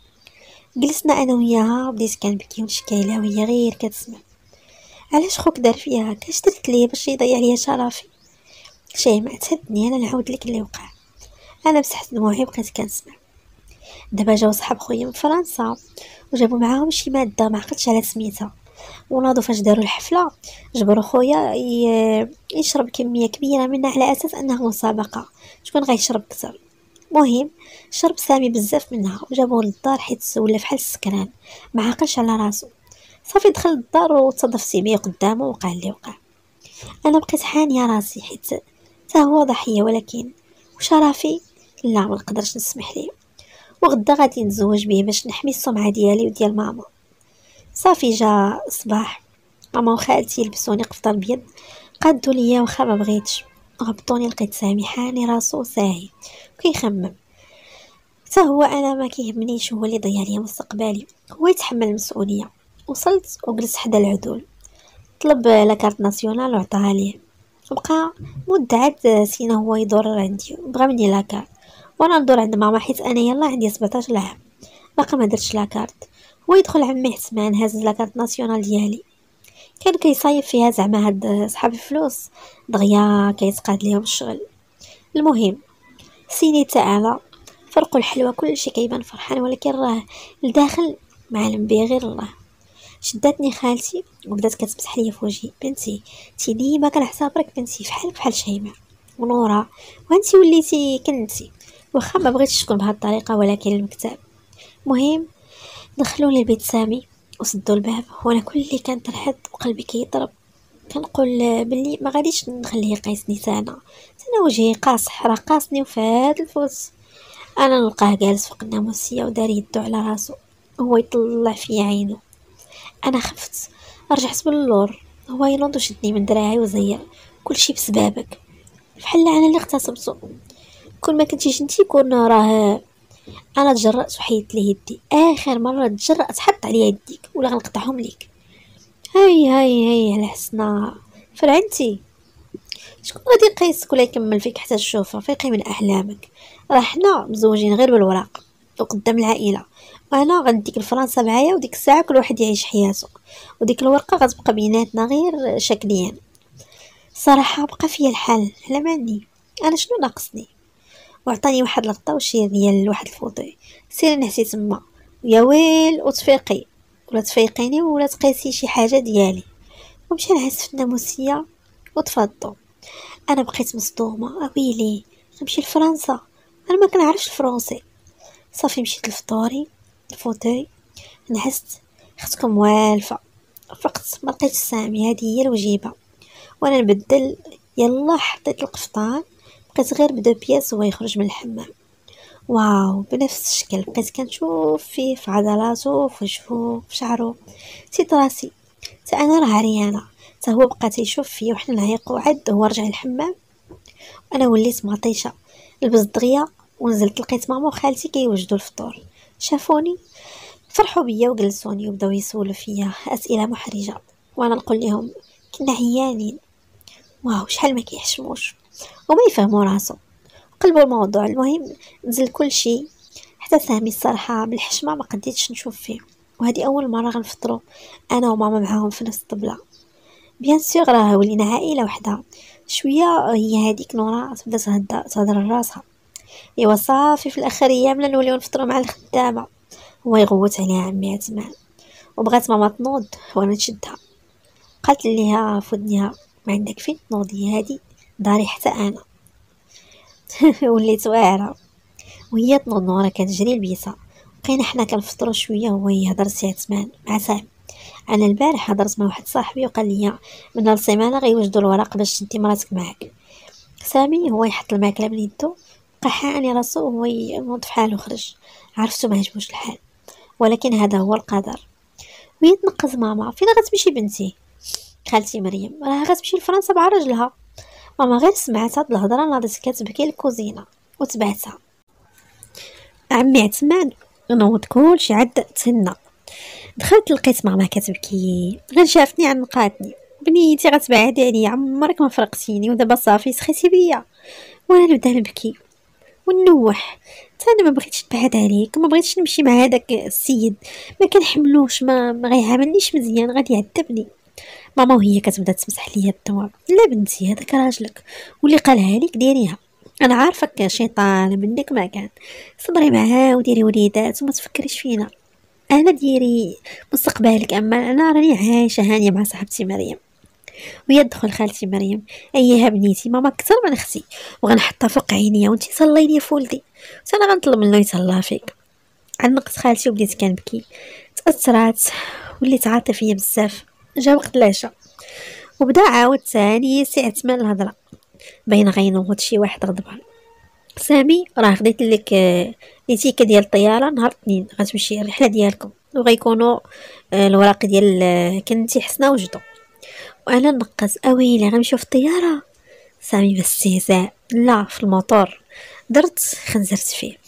جلسنا انا وياها بديت كنبكي ونشكي لها وهي غير كتسمع. علاش خوك دار فيها هكا؟ اش درت ليه باش يضيع ليا شرفي؟ شيماء تهدني انا نعاود لك اللي وقع. انا مسحت دموعي وبقيت كنسمع. دابا جاو صحاب خويا من فرنسا وجابوا معاهم شي ماده ما عقلتش على سميتها، وناضوا فاش داروا الحفله جبروا خويا ي- يشرب كميه كبيره منها على اساس انها مسابقه شكون غيشرب اكثر. مهم شرب سامي بزاف منها وجابوه للدار حيت ولا فحال السكران ما عاقلش على راسو. صافي دخل للدار وتصدفت بيه قدامه وقع اللي وقع. انا بقيت حانيه راسي حيت تا هو ضحيه، ولكن وشرفي لا ما نقدرش نسمح ليه. وغدا غادي نتزوج به باش نحمي السمعه ديالي وديال ماما. صافي جا الصباح، ماما وخالتي لبسوني قفطان بيض قادوا ليا واخا ما بغيتش. هبطوني لقيت سامي حاني راسو ساهي وكيخمم. حتى هو انا ما كيهمنيش هو اللي ضيع لي مستقبلي، هو يتحمل المسؤوليه. وصلت وجلست حدا العدول، طلب لاكارت ناسيونال وعطاها ليه. بقى مدة عاد سينا هو يدور عندي بغى مني لاكارت، وانا ندور عند ماما حيت انا يلا عندي سبعطاش عام باقا ما درتش لاكارت. هو يدخل عمي عثمان هاز لاكارت ناسيونال ديالي، كان كيصايب فيها زعما هاد صحاب الفلوس دغيا كيتقاد ليهم الشغل. المهم سينيت انا فرقوا الحلوى كلشي كيبان فرحان، ولكن راه الداخل معلم بيه غير الله. شداتني خالتي وبدات كتمسح ليا في وجهي. بنتي تي ديما كنعتبرك بنتي فحالك بحال شيماء ونورا، وانتي وليتي كنتي واخا ما بغيتش تكون بهاد الطريقه ولكن المكتاب. مهم دخلوني لبيت سامي وسدوا الباب وانا كلي كنترحد وقلبي كيضرب. كنقول بلي ما غاديش نخليه يقيسني انا انا وجهي قاصح راه قاسني وفات الفوس. انا نلقاه جالس فوق الناموسيه ودار يدو على راسو هو يطلع في عينه. انا خفت رجعت باللور، هو ينوض وشدني من دراعي وزير. كلشي بسبابك بحال انا اللي اغتصبتو، كون ما كنتيش انتي كون راه انا تجرأت وحيدت ليه يدي. اخر مره تجرأت حط عليا يديك ولا غنقطعهم ليك. هاي هاي هاي على حسنا فرعنتي. شكون غادي يقيسك ولا يكمل فيك حتى تشوفه فيقي من احلامك؟ راه حنا مزوجين غير بالوراق وقدام العائله، وانا غنديك لفرنسا معايا وديك الساعه كل واحد يعيش حياته، وديك الورقه غتبقى بيناتنا غير شكليا. صراحه بقى فيا الحال على ماني انا شنو ناقصني. وعطاني واحد الغطا وشي ديال واحد الفوطي. سيري نحسي تما يا ويل وتفيقي ولا تفيقيني ولا تقيسي شي حاجه ديالي. ومشى نعس في الناموسيه وتفضوا. انا بقيت مصدومه. اويلي نمشي لفرنسا انا ما كنعرفش الفرنسي. صافي مشيت لفطوري الفوتوي نحست. اختكم والفه فقط ما لقيتش سامي، هذه هي الوجيبه. وانا نبدل يلا حطيت القفطان بقيت غير بدا بياس وهو يخرج من الحمام. واو بنفس الشكل بقيت كنشوف فيه في عضلاته في وجهه في شعره. نسيت راسي تا انا راه عريانه، تا هو بقى تيشوف فيا وحنا نعيقوا. عاد هو رجع الحمام، انا وليت مطيشه. لبست دغيا ونزلت لقيت ماما وخالتي كيوجدوا الفطور. شافوني فرحوا بيا وجلسوني وبداو يسولوا فيا اسئله محرجه، وانا نقول لهم كنا عيانين. واو شحال ما كيحشموش وما يفهموا راسو. قلبوا الموضوع. المهم نزل كل شيء حتى سامي. الصراحه بالحشمه ما قديتش نشوف فيه، وهذه اول مره غنفطروا انا وماما معاهم في نفس الطبله. بيان سيغ راه ولينا عائله وحده. شويه هي هذيك نورا تبدا تهضر تهضر راسها. ايوا صافي في الاخر ايام نوليو نفطروا مع الخدامه. هو يغوت عليها عمي عثمان وبغات ماما تنوض وانا نشدها. قالت ليها في ودنها ما عندك فين تنوضي، هادي داري حتى انا. وليت واعره وهي تنوض. نورا كتجري البيسه. بقينا حنا كنفطروا شويه وهو يهضر سي عثمان مع سامي. انا البارح هضرت مع واحد صاحبي وقال لي من السيمانه غيوجدوا الورق باش تدي مراتك معاك. سامي هو يحط الماكله من يدو، بقى حاني راسو وهو ينوض في حاله وخرج. عرفتو ما عجبوش الحال، ولكن هذا هو القدر. وهي تنقز ماما فين غتمشي بنتي؟ خالتي مريم راه غتمشي لفرنسا مع راجلها. ماما غير سمعت هاد الهضره ناضت كتبكي الكوزينه وتبعتها. عمي عثمان نوض كلشي عاد تهنى. دخلت لقيت ماما كتبكي، غير شافتني عنقاتني. بنيتي غتبعدي عليا، عمرك ما فرقتيني ودابا صافي سخيتي بيا. وانا نبدا نبكي ونوح. تا انا ما بغيتش نبعد عليك، ما بغيتش نمشي مع هذاك السيد، ما كنحملوش، ما ما غيعاملنيش مزيان، غادي يعذبني. ماما وهي كتبدا تمسح ليا الدموع. لا بنتي هذاك راجلك واللي قالها لك ديريها. انا عارفك شيطان منك ما كان. صبري معاه وديري وليدات وما تفكريش فينا. انا ديري مستقبلك، اما انا راني عايشه هانيه مع صاحبتي مريم. وهي تدخل خالتي مريم. ايها بنيتي ماما اكثر من اختي وغنحطها فوق عينيا وانتي صلي لي فولدي، انا غنطلب منه يتهلا فيك. عنقت خالتي وبديت كنبكي. تاثرات وليت عاطفيه بزاف. جا وقت العشاء وبدا عاود ثاني سي عثمان الهضره. باين غينوض شي واحد غضبان. سامي راه خديت لك ليتيكه ديال الطياره نهار الاثنين غتمشي الرحله ديالكم وغيكونوا الوراق ديال كنتي حسنه وجدو. وانا نقص اويلي غنمشيو في الطياره. سامي باستهزاء لا في الموتور. درت خنزرت فيه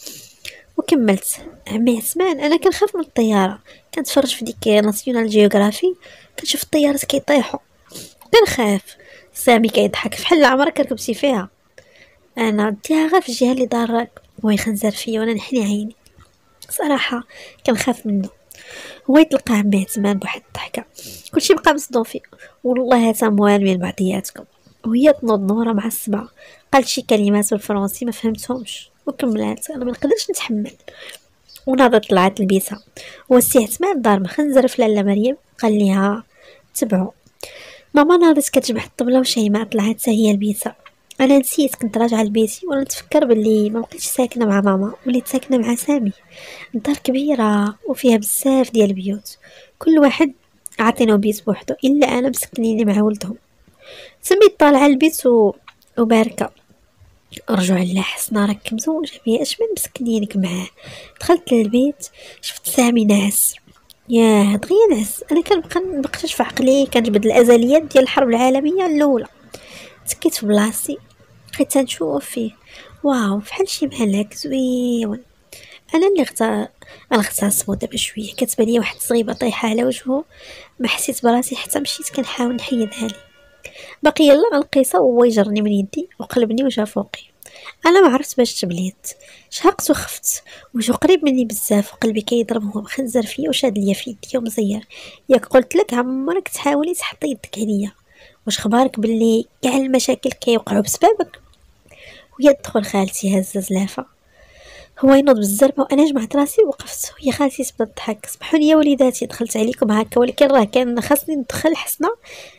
وكملت. عمي عثمان انا كنخاف من الطياره، كنتفرج في ديك ناسيونال جيوغرافي كنشوف الطيارات كيطيحوا كنخاف. سامي كيضحك فحال عمرك ركبتي فيها. انا ديها غير في الجهه اللي ضارك. هو يخنزر فيا وانا نحني عيني. صراحه كنخاف منه. هو يطلق عمي عثمان بواحد الضحكه. كلشي بقى مصدوم فيه. والله تا موالمين بعضياتكم. وهي تنوض نورا مع السبعه قالت شي كلمات بالفرنسي ما فهمتهمش وكملات. انا ما نقدرش نتحمل وناضت طلعت لبيتها. والسي عثمان دار مخنزر في لاله مريم قال ليها تبعو. ماما ناضت كتجبح الطبله وشيماء طلعت حتى هي لبيتها. انا نسيت كنت راجعه لبيتي وانا نتفكر باللي ما بقيتش ساكنه مع ماما، وليت ساكنه مع سامي. الدار كبيره وفيها بزاف ديال البيوت، كل واحد عاطينو بيت بوحدو الا انا مسكنيني مع ولدهم. سميت طالعه البيت و... وباركه. رجعوا على حسنا راك مزوجه بيا اش من مسكنينك معاه. دخلت للبيت شفت سامي ناعس. ياه دغيا نعس. انا كنبقى نبقاش في عقلي كنجبد الازليات ديال الحرب العالميه الاولى. تكيت في بلاصتي بقيت نشوف فيه. واو فحال شي معلق زويون. انا اللي غتا غنغتسمو دابا شويه. كتبان لي واحد الصغيبه طايحه على وجهه. ما حسيت براسي حتى مشيت كنحاول نحيدها لي. باقي يلا القصه وهو يجرني من يدي وقلبني وجا فوقي. انا ما عرفت باش تبليت. شهقت وخفت وجو قريب مني بزاف وقلبي كيضرب. هو مخنزر فيا وشاد ليا في يدي ومزير. ياك قلت لك عمرك تحاولي تحطي يدك عليا؟ واش خبارك باللي كاع المشاكل كيوقعوا بسببك؟ وهي تدخل خالتي هزه زلافه. هو ينوض بالزربه وانا جمعت راسي وقفت. وهي خالتي تبدا تضحك. سمحوا لي وليداتي دخلت عليكم هكا، ولكن راه كان خاصني ندخل. حسنه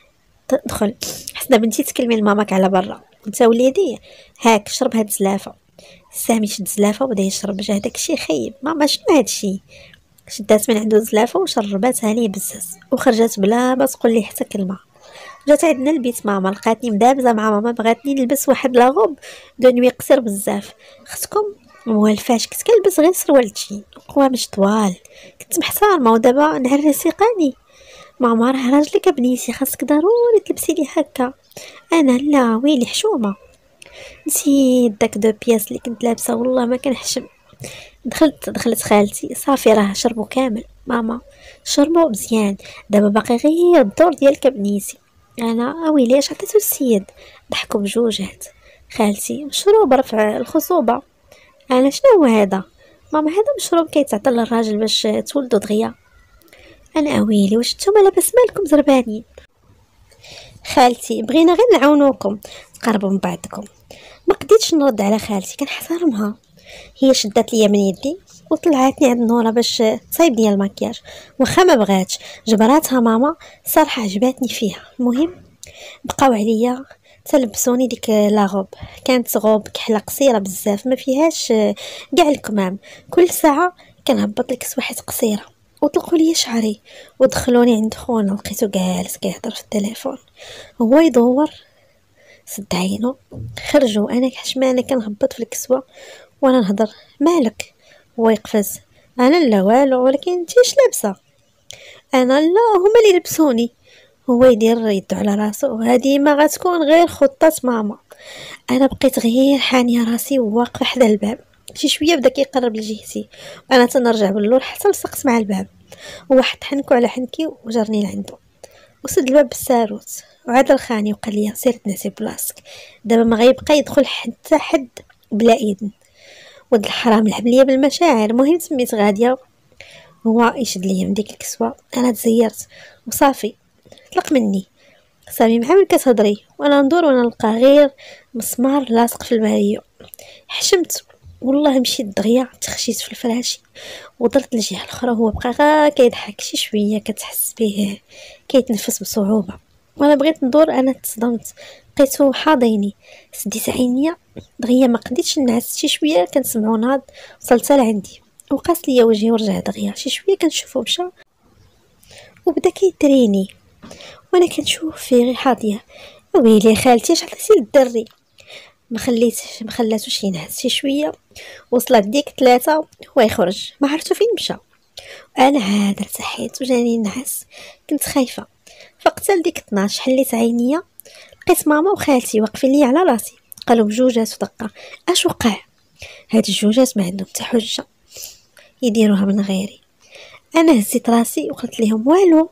تدخل. حسنه بنتي تكلمي لماماك على برا. انت وليدي هاك شرب هاد الزلافه. سامي شد زلافه وبدا يشرب. جا داكشي خايب. ماما شنو هادشي؟ شدات من عنده زلافه وشرباتها ليه بزاز وخرجت بلا ما تقول لي حتى كلمه. جات عندنا البيت ماما لقاتني مدابزه مع ماما، بغاتني نلبس واحد لاغوب دو نوي قصير بزاف. اختكم موالفاش، كنت كنلبس غير سروال تشين قوامش طوال، كنت محتارمه ودابا نعرسي قاني. ماما راه راجلك ابنيتي خاصك ضروري تلبسي لي هكا. انا لا ويلي حشومه، نسيت داك دو بياس اللي كنت لابسه والله ما كنحشم. دخلت دخلت خالتي صافي راه شربوا كامل ماما، شربوا مزيان، دابا باقي غير الدور ديالك بنيتي. انا اويلي اش عطيتو السيد؟ ضحكوا بجوجات. خالتي مشروب رفع الخصوبه. انا شنو هو هذا؟ ماما هذا مشروب كيتعطى للراجل باش تولدوا دغيا. انا اويلي واش نتوما لاباس مالكم زربانين؟ خالتي بغينا غير نعاونوكم تقربوا من بعضكم. ما قديتش نرد على خالتي كنحترمها، هي شدات ليا من يدي وطلعتني عند نورا باش تصايب لي المكياج، واخا ما بغاتش جبراتها ماما صراحه عجباتني فيها. المهم بقاو عليا تلبسوني ديك لاغوب، كانت غوب كحله قصيره بزاف ما فيهاش كاع الكمام. كل ساعه كنهبط لك سواحات قصيره وطلقوا لي شعري ودخلوني عند خونا، لقيتو جالس كيهضر في التليفون، هو يدور سد عينو. خرجوا انا كحشمانه كنهبط في الكسوه وانا نهضر مالك، هو يقفز انا لا والو ولكن انتي اش لابسه؟ انا لا هما اللي لبسوني. هو يدير يدو على راسو، هذه ما غتكون غير خطه ماما. انا بقيت غير حانيه راسي وواقفه حدا الباب، شي شويه بدا كيقرب لجهتي وانا تنرجع باللور حتى لصقت مع الباب. هو حط حنكو على حنكي وجرني لعندو وسد الباب بالساروت وعاد رخاني وقال لي سير تناسي بلاصتك، دابا ما غيبقى يدخل حتى حد بلا اذن. ود الحرام لعب ليا بالمشاعر. المهم سميت غاديه، هو يشد ليا من ديك الكسوه، انا تزيرت وصافي طلق مني. سامي معامل كتهضري وانا ندور وانا نلقى غير مسمار لاصق في الماريو. حشمت والله مشيت دغيا تخشيت في الفراشي ودرت الجهه الاخرى، هو بقى غا كيضحك شي شويه كتحس به كيتنفس بصعوبه، وانا بغيت ندور انا تصدمت لقيتو حاضيني. سديت عينيا دغيا ما قديتش نعس، شي شويه كنسمعو ناض وصلت لعندي وقاس ليا وجهي ورجع دغيا، شي شويه كنشوفو مشى وبدا كيدريني وانا كنشوف فيه غير حاضيه. ويلي خالتي اش عطيتي للدري؟ ما خليتش ما خلاتوش ينعس، شي شويه وصلت ديك ثلاثة هو يخرج ما عرفتو فين مشى. انا عاد ارتحيت وجاني النعاس، كنت خايفه. فقت لديك اثناش حليت عينيا لقيت ماما وخالتي واقفين لي على راسي، قالوا بجوجات ودقه اش وقع؟ هاد الجوجات ما عندهم حتى حجه يديروها من غيري. انا هزيت راسي وقلت لهم والو،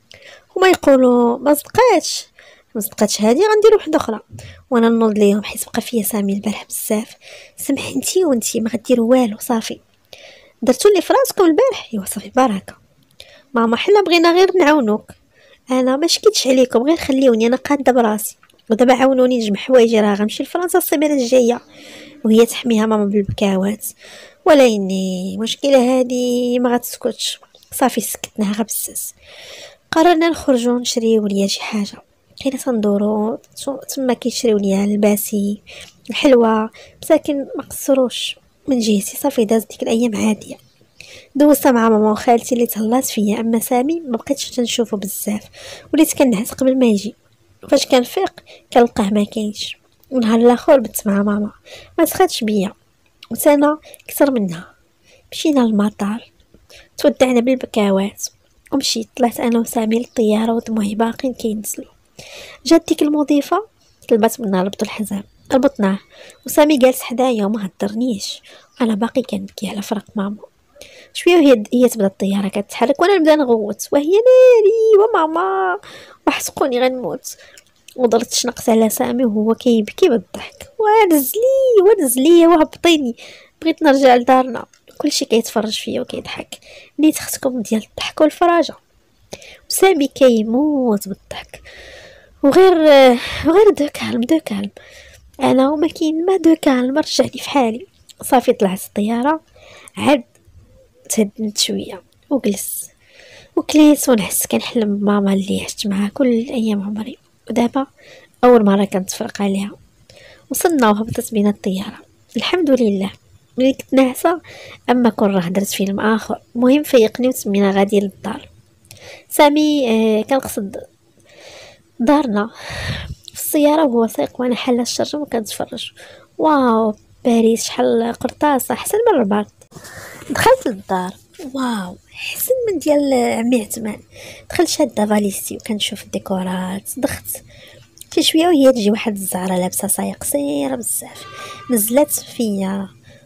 هما يقولوا ما صدقاتش ما صدقاتش هادي غندير وحده اخرى، وانا نوض ليهم حيت بقى فيا سامي البارح بزاف. سمحي انتي وانتي ما غديروا والو صافي، درتو لي فراسكم البارح. ايوا صافي بركه ماما حنا بغينا غير نعاونوك، انا ما شكيتش عليكم غير خليوني انا قاده براسي، ودابا عاونوني نجمع حوايجي راه غنمشي لفرنسا السيمانه الجايه. وهي تحميها ماما بالبكاوات، ولا اني مشكله هادي ما غتسكتش. صافي سكتناها غير بزاز. قررنا نخرجوا نشريو ليا شي حاجه، كاينه تندورو تما كيشريو ليا الباسي الحلوه، مساكن ما قصروش من جهتي. صافي داز ديك الايام عاديه، دوزتها مع ماما وخالتي اللي تهلاط فيا. اما سامي ما بقيتش تنشوفه بزاف، وليت كنعس قبل ما يجي. فاش كنفيق كنلقاه ما كاينش. ونهار الاخر بت مع ماما ما سخاتش بيا وسانا كثر منها. مشينا للمطار تودعنا بالبكاوات ومشيت طلعت انا وسامي للطياره ودموعي باقين كينزلوا. جات ديك المضيفه طلبت منا ربطوا الحزام، ربطناه وسامي جالس حدايا وما هدرنيش، انا باقي كنبكي على فراق ماما. شويه وهي هي تبدا الطياره كتحرك وانا نبدا نغوت وهي ناري وماما وحسقوني غنموت. وضرت شنقت على سامي وهو كيبكي بالضحك، وانز لي وانز لي وهبطيني. بغيت نرجع لدارنا كلشي كيتفرج فيا وكيضحك، نيت اختكم ديال الضحك والفراجه. وسامي كيموت بالضحك وغير وغير دو كالم دو كالم. انا وما كاين ما دو كالم رجعني في حالي. صافي طلعت الطياره عاد تهدنت شويه وجلس وكليت ونحس كنحلم بماما اللي عشت معاها كل ايام عمري، ودابا اول مره كنتفرق عليها. وصلنا وهبطت بينا الطياره الحمد لله. ملي كنت ناعسه اما كون راه درت فيلم اخر. المهم فيقني وتمينا غادي للدار. سامي آه كنقصد دارنا في السياره وهو سايق وانا حاله الشرجم وكنتفرج. واو باريس شحال قرطاسه احسن من الرباط. دخلت للدار، واو حسن من ديال عمي عثمان. دخلت شاده فاليستي وكنشوف الديكورات. دخت شي شويه وهي تجي واحد الزعره لابسه صايه قصيره بزاف، نزلت فيا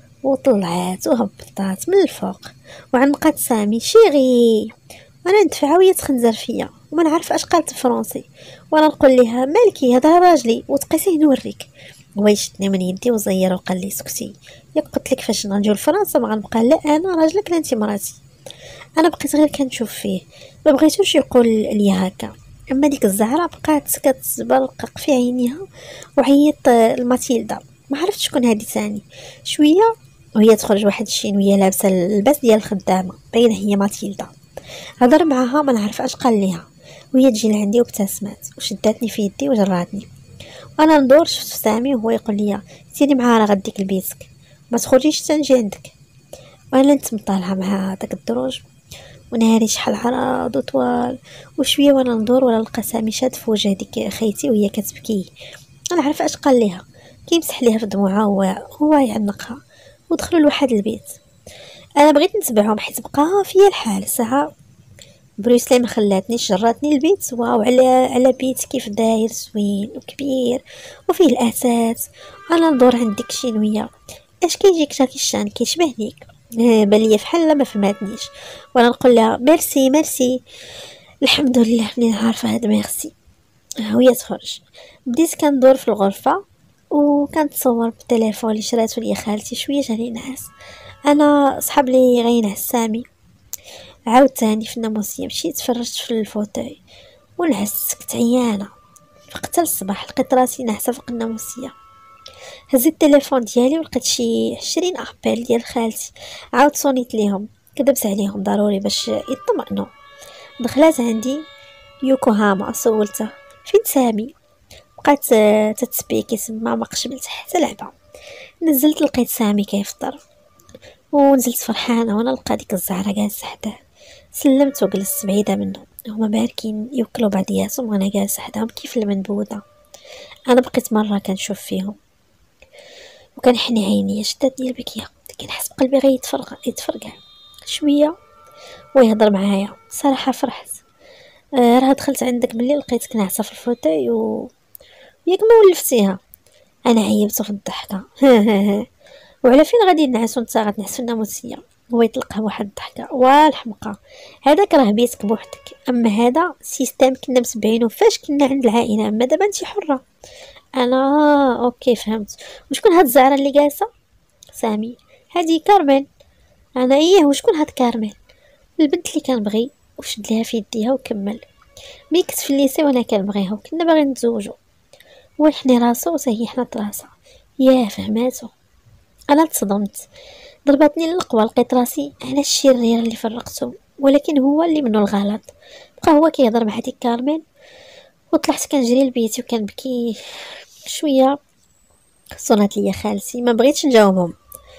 وطلعت وهبطات من الفوق وعنقات سامي شيغي، وانا ندفعها وهي تخنزر فيا وما نعرف اش قالت بالفرنسي، وانا نقول لها مالكي هذا راجلي وتقيسيه نوريك. هو يشدني من يدي وزير وقال لي سكتي، ياك قلت لك فاش نجيو لفرنسا ما غنبقى لا انا راجلك لا انت مراتي. انا بقيت غير كنشوف فيه، ما بغيتوش يقول لي هكا. اما ديك الزهره بقات كتبرقق في عينيها وعيط الماتيلدا. ما عرفت شكون هذه ثاني. شويه وهي تخرج واحد الشينويه لابسه اللباس ديال الخدامه، باينه هي ماتيلدا. هضر معاها ما نعرف اش قال ليها، وهي تجي لعندي وابتسمات وشداتني في يدي وجراتني. انا ندور شفت سامي وهو يقول لي سيري معانا غديك لبيتك، ما تخرجيش تنجي عندك. وانا نتمطالها مع داك الدروج ونهاري شحال عراض وطوال. وشويه وانا ندور ولا نلقى سامي شاد في وجه ديك خيتي وهي كتبكي. انا عارف اش قال ليها، كيمسح ليها في دموعها هو هو يعنقها ودخلوا لواحد البيت. انا بغيت نتبعهم حيت بقى فيا الحال ساعه. بروسلي ما خلاتنيش، جراتني البيت. واو على على بيت كيف داير زوين وكبير وفيه الاساس. انا ندور عند ديك الشينويه اش كيجيك جاكي الشان كيشبه ليك، بان ليا فحال ما فهماتنيش. وانا نقول لها ميرسي ميرسي الحمد لله منين عارفه هاد ميرسي. وهي تخرج. بديت كندور في الغرفه وكنتصور بالتليفون اللي شراتو ليا خالتي. شويه جاني نعاس، انا صحاب لي غينعس سامي. عاود تاني في الناموسيه مشيت تفرجت في الفوتاي ونعست، كنت عيانه. فقت الصباح لقيت راسي ناعسه فوق الناموسيه. هزيت التليفون ديالي ولقيت شي عشرين ابل ديال خالتي. عاود صونيت ليهم، كذبت عليهم ضروري باش يطمئنوا. دخلات عندي يوكوهاما سولته فين سامي. بقات تتسبيكي تما ما قشبلت حتى لعبه. نزلت لقيت سامي كيفطر ونزلت فرحانه وانا لقى ديك الزهره جالسه حداه. سلمت وجلست بعيده منه، هما باركين يوكلوا بعضياتهم وانا جالسه حداهم كيف المنبوذه. انا بقيت مره كنشوف فيهم وكنحني عيني. شدتني البكيه، كنحس بقلبي غيتفرغ يتفرقع شويه ويهضر معايا. صراحه فرحت. آه راه دخلت عندك ملي لقيتك ناعسه في الفوتاي و ياك ما ولفتيها. انا عيبت في الضحكه وعلى فين غادي نعسو نتا غتنعس في الناموسيه. هو يطلقها واحد الضحكه والحمقى. هذاك راه بيتك بوحدك، اما هذا سيستم كنا مسبعينه فاش كنا عند العائله، اما دابا انت حره. انا اوكي فهمت. وشكون هاد الزعره اللي جالسه؟ سامي هادي كارمن. انا ايه وشكون هاد كارمن؟ البنت اللي كنبغي. وشد ليها في يديها وكمل. ملي كنت في الليسي وانا كنبغيها وكنا باغيين نتزوجوا. ويحني راسو وهي حنت راسها. ياه فهماتو. انا تصدمت، ضربتني القوى. لقيت راسي على الشرير اللي فرقته، ولكن هو اللي منه الغلط. بقى هو كيهضر مع ديك كارمن وطلعت كنجري لبيتي وكنبكي. شويه صونات ليا خالتي، ما بغيتش نجاوبهم.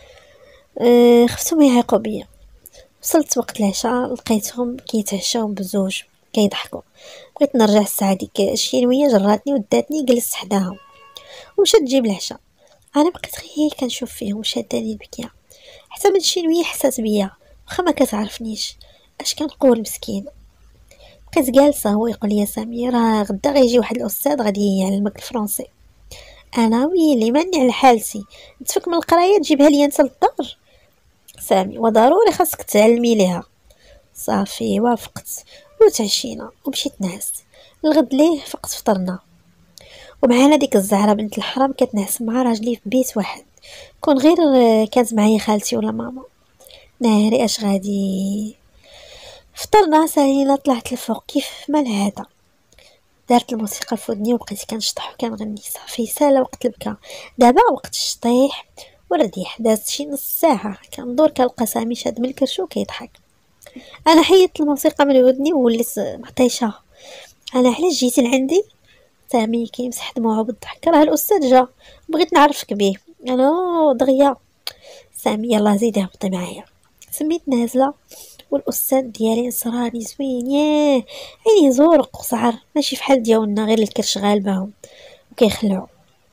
أه خفتهم يعيقوا بيا. وصلت وقت العشاء لقيتهم كيتعشاو بزوج كيضحكوا. بغيت نرجع الساعه ديك الشينويه جراتني وداتني جلست حداها ومشات تجيب العشاء. انا بقيت غير كنشوف فيهم شاداني البكيه. حتى من الشينويه حسات بيا واخا ما كتعرفنيش اش كنقول مسكين. بقيت جالسه هو يقول لي سامي راه غدا غيجي واحد الاستاذ غادي يعلمك الفرنسي. انا ويلي ماني على حالتي، نتفك من القرايه تجيبها لي انت للدار. سامي وضروري خاصك تعلمي ليها. صافي وافقت وتعشينا ومشيت نعست. الغد ليه فقت فطرنا ومعانا ديك الزهره بنت الحرام كتنعس مع راجلي في بيت واحد. كون غير كانت معايا خالتي ولا ماما. ناري اش غادي. فطرنا سالينا طلعت لفوق كيف ما العاده. دارت الموسيقى في ودني وبقيت كنشطح وكنغني. صافي سالا وقت البكا. دابا وقت الشطيح والرديح. دازت شي نص ساعه كندور كنلقى سامي شاد من الكرشو كيضحك. انا حيدت الموسيقى من ودني ووليت مطيشه. انا علاش جيتي لعندي؟ سامي كيمسح دموعه بالضحك. راه الاستاذ جا بغيت نعرفك بيه. انا دغيا. سامي يلا زيدي هبطي معايا. سميت نازله والاستاذ ديالي نصراني زوين، ياه عينيه زورق وصعر ماشي فحال ديالنا غير الكرش غالباهم وكيخلعوا.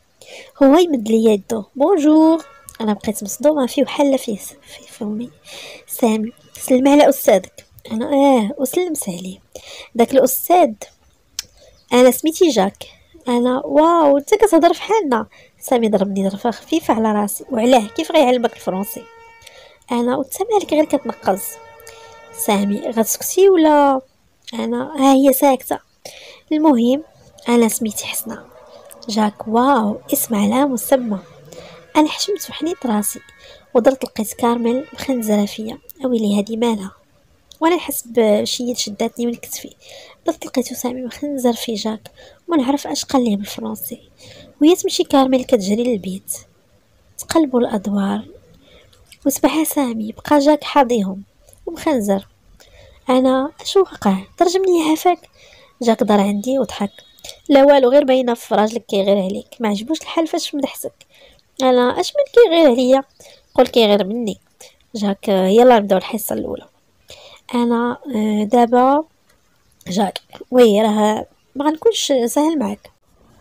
هو يمد ليا يدو، بونجور. انا بقيت مصدومه فيه وحاله فيه في فمي. سامي، سلم على استاذك. انا اه وسلمت عليه. داك الاستاذ، انا سميتي جاك. انا واو انت كتهضر فحالنا. سامي ضربني ضربه خفيفه على راسي. وعلاه كيف غيعلمك الفرنسي؟ انا وانت مالك غير كتنقز. سامي غتسكتي ولا؟ انا ها هي ساكته. المهم انا سميتي حسنه. جاك، واو اسم على مسمى. انا حشمت وحنيت راسي ودرت لقيت كارميل مخنزره فيا. اويلي هادي مالها؟ وانا نحس بشي شداتني من كتفي. درت لقيتو سامي مخنزر في جاك وما نعرف اش قال ليه بالفرنسي. وهي تمشي كارميل كتجري للبيت. تقلبوا الادوار وسبحها سامي بقى جاك حاضيهم ومخنزر. انا اش وقع؟ ترجم لي عافاك. جاك دار عندي وضحك. لا والو، غير باينه في راجلك كيغير عليك، ما عجبوش الحال فاش مدحتك. انا اش من كيغير عليا؟ قول كيغير مني. جاك، يلا نبداو الحصه الاولى. انا آه، دابا جاك، وي راه ما غنكونش سهل معك.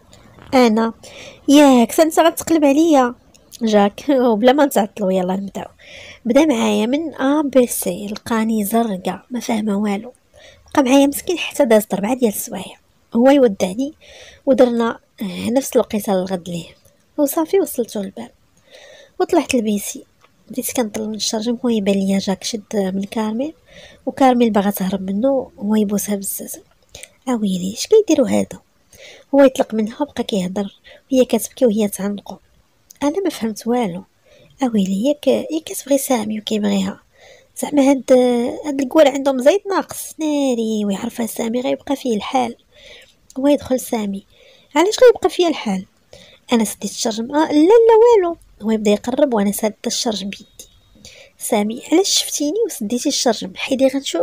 انا ياك انت غتقلب عليا. جاك وبلا ما نتعطلوا يلا نبداو. بدا معايا من ا بي سي، لقاني زرقاء ما فاهمه والو. بقى معايا مسكين حتى داز ربعة ديال السوايع. هو يودعني ودرنا آه، نفس الوقيته للغد ليه وصافي. وصلتو للباب وطلعت لبيتي. بديت كنطلب من الشرجم. هو يبان ليا جاك شد من كارميل وكارميل باغا تهرب منه. هو يبوسها بزاز. اويلي اش كيديروا هذا؟ هو يطلق منها وبقى كيهضر وهي كتبكي وهي تعنقو. انا ما فهمت والو. اويلي ياك ياك كتبغي سامي وكيبغيها. زعما هاد هاد الكوار عندهم زيت ناقص ناري. ويعرفها سامي غيبقى فيه الحال. هو يدخل سامي. علاش غيبقى فيه الحال؟ انا سديت الشرجم. اه لا لا والو. هو يبدا يقرب وانا سادة الشرجم بيدي. سامي، علاش شفتيني وسديتي الشرجم؟ حيدي غنشوف.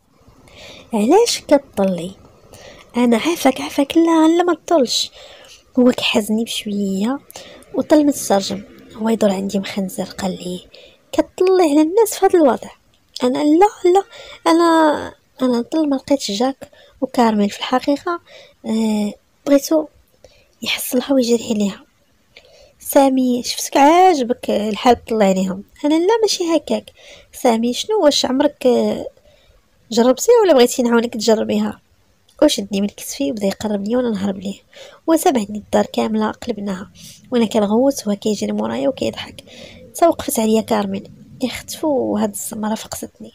علاش كطلي؟ انا عافاك عافاك لا لا ما تطلش. هو كحزني بشويه وطل من الشرجم. هو يدور عندي مخنزر قال لي كطلي على الناس في هذا الوضع. انا لا لا انا انا نطل ما لقيتش جاك وكارميل في الحقيقه. آه بغيتو يحصلها ويجري عليها. سامي، شفتك عاجبك الحال طلع عليهم. انا لا ماشي هكاك. سامي، شنو واش عمرك آه، جربتيها ولا بغيتي نعاونك تجربيها؟ وشدني من كتفي وبدا يقربني وانا نهرب ليه. وسبعني الدار كامله قلبناها وانا كنغوت وهو كيجري مورايا وكيضحك. تا وقفت عليا كارميل يختفوا. هاد الزمره فقستني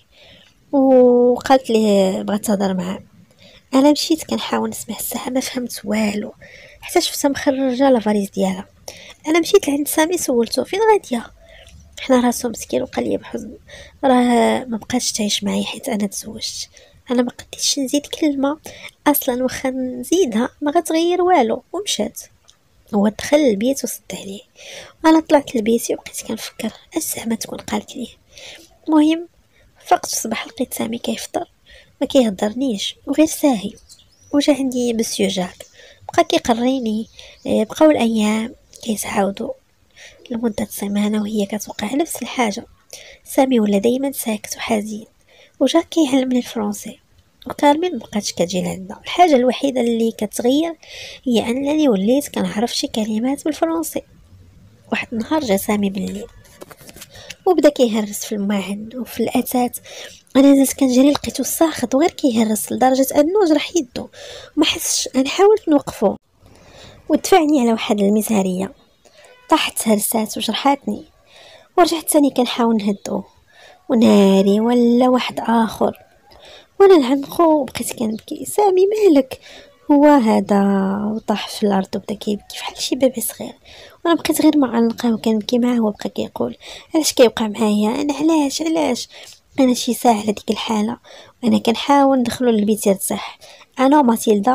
وقالت ليه بغات تهضر معاه. انا مشيت كنحاول نسمع الساعه ما فهمت والو حتى شفتها مخرجه لافاريز ديالها. انا مشيت لعند سامي سولته فين غاديه. حنا راسو مسكين وقال لي بحزن راه ما بقاتش تعيش معايا حيت انا تزوجت. انا ما قديتش نزيد كلمه اصلا، واخا نزيدها ما غتغير والو ومشات. هو دخل البيت وسد عليه. انا طلعت لبيتي وبقيت كنفكر اش زعما تكون قالت ليه. المهم فقت الصباح لقيت سامي كيفطر ما كيهضرنيش وغير ساهي. وجا عندي مسيو جاك بقى كيقريني. إيه، بقاو الايام كيتعاودوا لمدة سيمانة وهي كتوقع نفس الحاجة. سامي ولا دايما ساكت وحزين وجاك كيعلمني الفرنسي. وكارمين مبقاتش كتجي لعندنا. الحاجة الوحيدة اللي كتغير هي انني وليت كنعرف شي كلمات بالفرنسي. واحد النهار جا سامي بالليل وبدا كيهرس في الماعن وفي الاتات. انا نزلت كنجري لقيتو ساخط وغير كيهرس لدرجه انه جرح يدو وما حسش. انا حاولت نوقفو ودفعني على واحد المزهريه. طاحت هرسات وجرحاتني ورجعت ثاني كنحاول نهدو وناري ولا واحد اخر وانا نعنقو وبقيت كنبكي. سامي مالك؟ هو هذا وطاح في الارض وبدا كيبكي بحال شي بيبي صغير. وانا بقيت غير معلقه وكنبكي معاه. هو بقى كيقول علاش كيوقع معايا انا؟ علاش علاش انا شي ساعه على ديك الحاله وانا كنحاول ندخلو للبيت يرتاح انا وماتيلدا.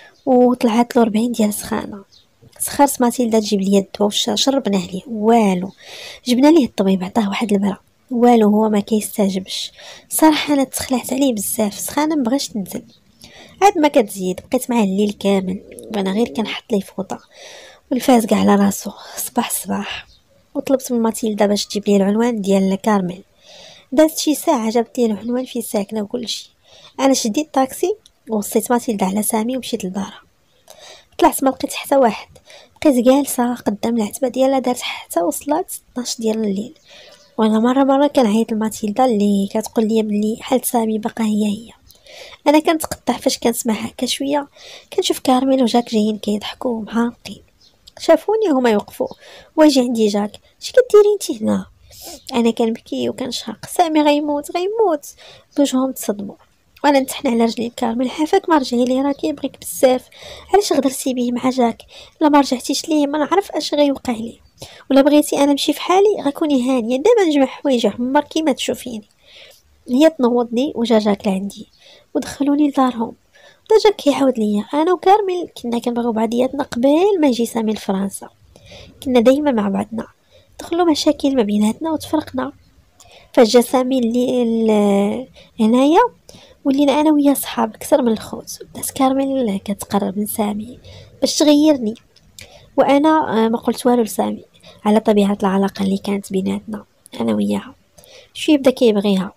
وطلعت له أربعين ديال سخانه. سخرت ماتيلدا تجيب لي الدواء وشربناه ليه والو. جبنا ليه الطبيب عطاه واحد البرا والو. هو ما كيستعجبش صراحه. انا تخلعت عليه بزاف. سخانه مبغاش تنزل عاد ما كتزيد. بقيت معاه الليل كامل وانا غير كنحط ليه فوطه والفازقه على راسو صباح صباح. وطلبت من ماتيلدا باش تجيب لي العنوان ديال كارميل. دازت شي ساعه جابت لي العنوان فين ساكنه وكلشي. انا شديت طاكسي ووصيت ماتيلدا على سامي ومشيت لدارها. طلعت ما لقيت حتى واحد، بقيت جالسه قدام العتبه ديالها دارت حتى وصلات اثناش ديال الليل. وانا مره مره كنعيط لماتيلدا اللي كتقول لي بلي حال سامي باقا هي هي. انا كنتقطع فاش كنسمع هكا شويه، كنشوف كارميل وجاك جايين كيضحكوا ومعانقين. شافوني هما يوقفوا، واجي عندي جاك، اش كديري انت هنا؟ انا كنبكي وكنشهق. سامي غيموت غيموت. بوجههم تصدموا وانا نتحن على رجلي. كارميل حافاك ما رجعي لي، راه كيبغيك بزاف، علاش غدرتي بيه مع جاك؟ الا ما رجعتيش ليه ما نعرف اش غيوقع ليه، ولا بغيتي انا نمشي فحالي غكوني هانيه دابا نجمع حوايج عمر كيما تشوفيني. هي تنوضني وجا جاك لعندي ودخلوني لدارهم. بدا جاك كيعاود ليا انا وكارميل كنا كنبغيو بعضياتنا قبل ما يجي سامي لفرنسا، كنا دايما مع بعضنا، دخلوا مشاكل ما بيناتنا وتفرقنا. فجا سامي اللي ال- هنايا ولينا انا وياه صحاب اكثر من الخوت. بدات كارميل كتقرب من سامي باش تغيرني، وانا آه، ما قلت والو لسامي على طبيعه العلاقه اللي كانت بيناتنا انا وياها. شويه بدا كيبغيها،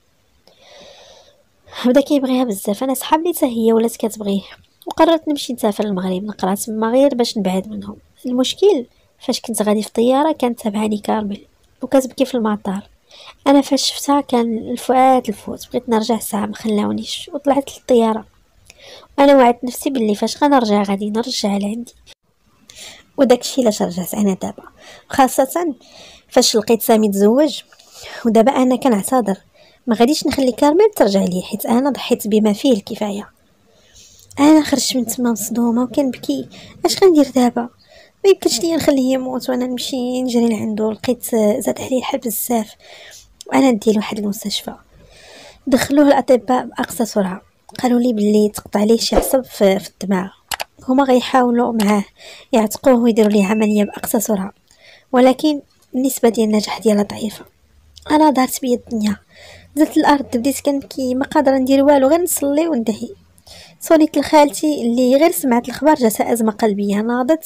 بدا كيبغيها بزاف. انا صحاب لي حتى هي ولات كتبغيه، وقررت نمشي نسافر للمغرب نقرا تما غير باش نبعد منهم. المشكل فاش كنت غادي في الطياره كانت تابعاني كارميل وكتبكي في المطار. انا فاش شفتها كان الفؤاد الفوت، بغيت نرجع ساعه ما خلاونيش وطلعت للطياره. انا وعدت نفسي باللي فاش غنرجع غادي نرجع لعندي، وداكشي علاش رجعت انا دابا، خاصه فاش لقيت سامي تزوج. ودابا انا كنعتذر، ما غاديش نخلي كارميل ترجع لي حيت انا ضحيت بما فيه الكفايه. انا خرجت من تما مصدومه وكنبكي. اش غندير دابا؟ ما يمكنش ليا نخليه يموت وانا نمشي نجري لعندو. لقيت زاد عليه الحال بزاف وانا ندير واحد المستشفى. دخلوه الاطباء باقصى سرعه، قالوا لي باللي تقطع ليه شي عصب في, في الدماغ. هما غيحاولوا معاه يعتقوه ويديروا ليه عمليه باقصى سرعه، ولكن النسبه ديال النجاح ديالها ضعيفه. انا دارت بيا الدنيا، نزلت الارض بديت كنبكي، ما قادره ندير والو غير نصلي وندعي. صونيت لخالتي اللي غير سمعت الخبر جاتها ازمه قلبيه، ناضت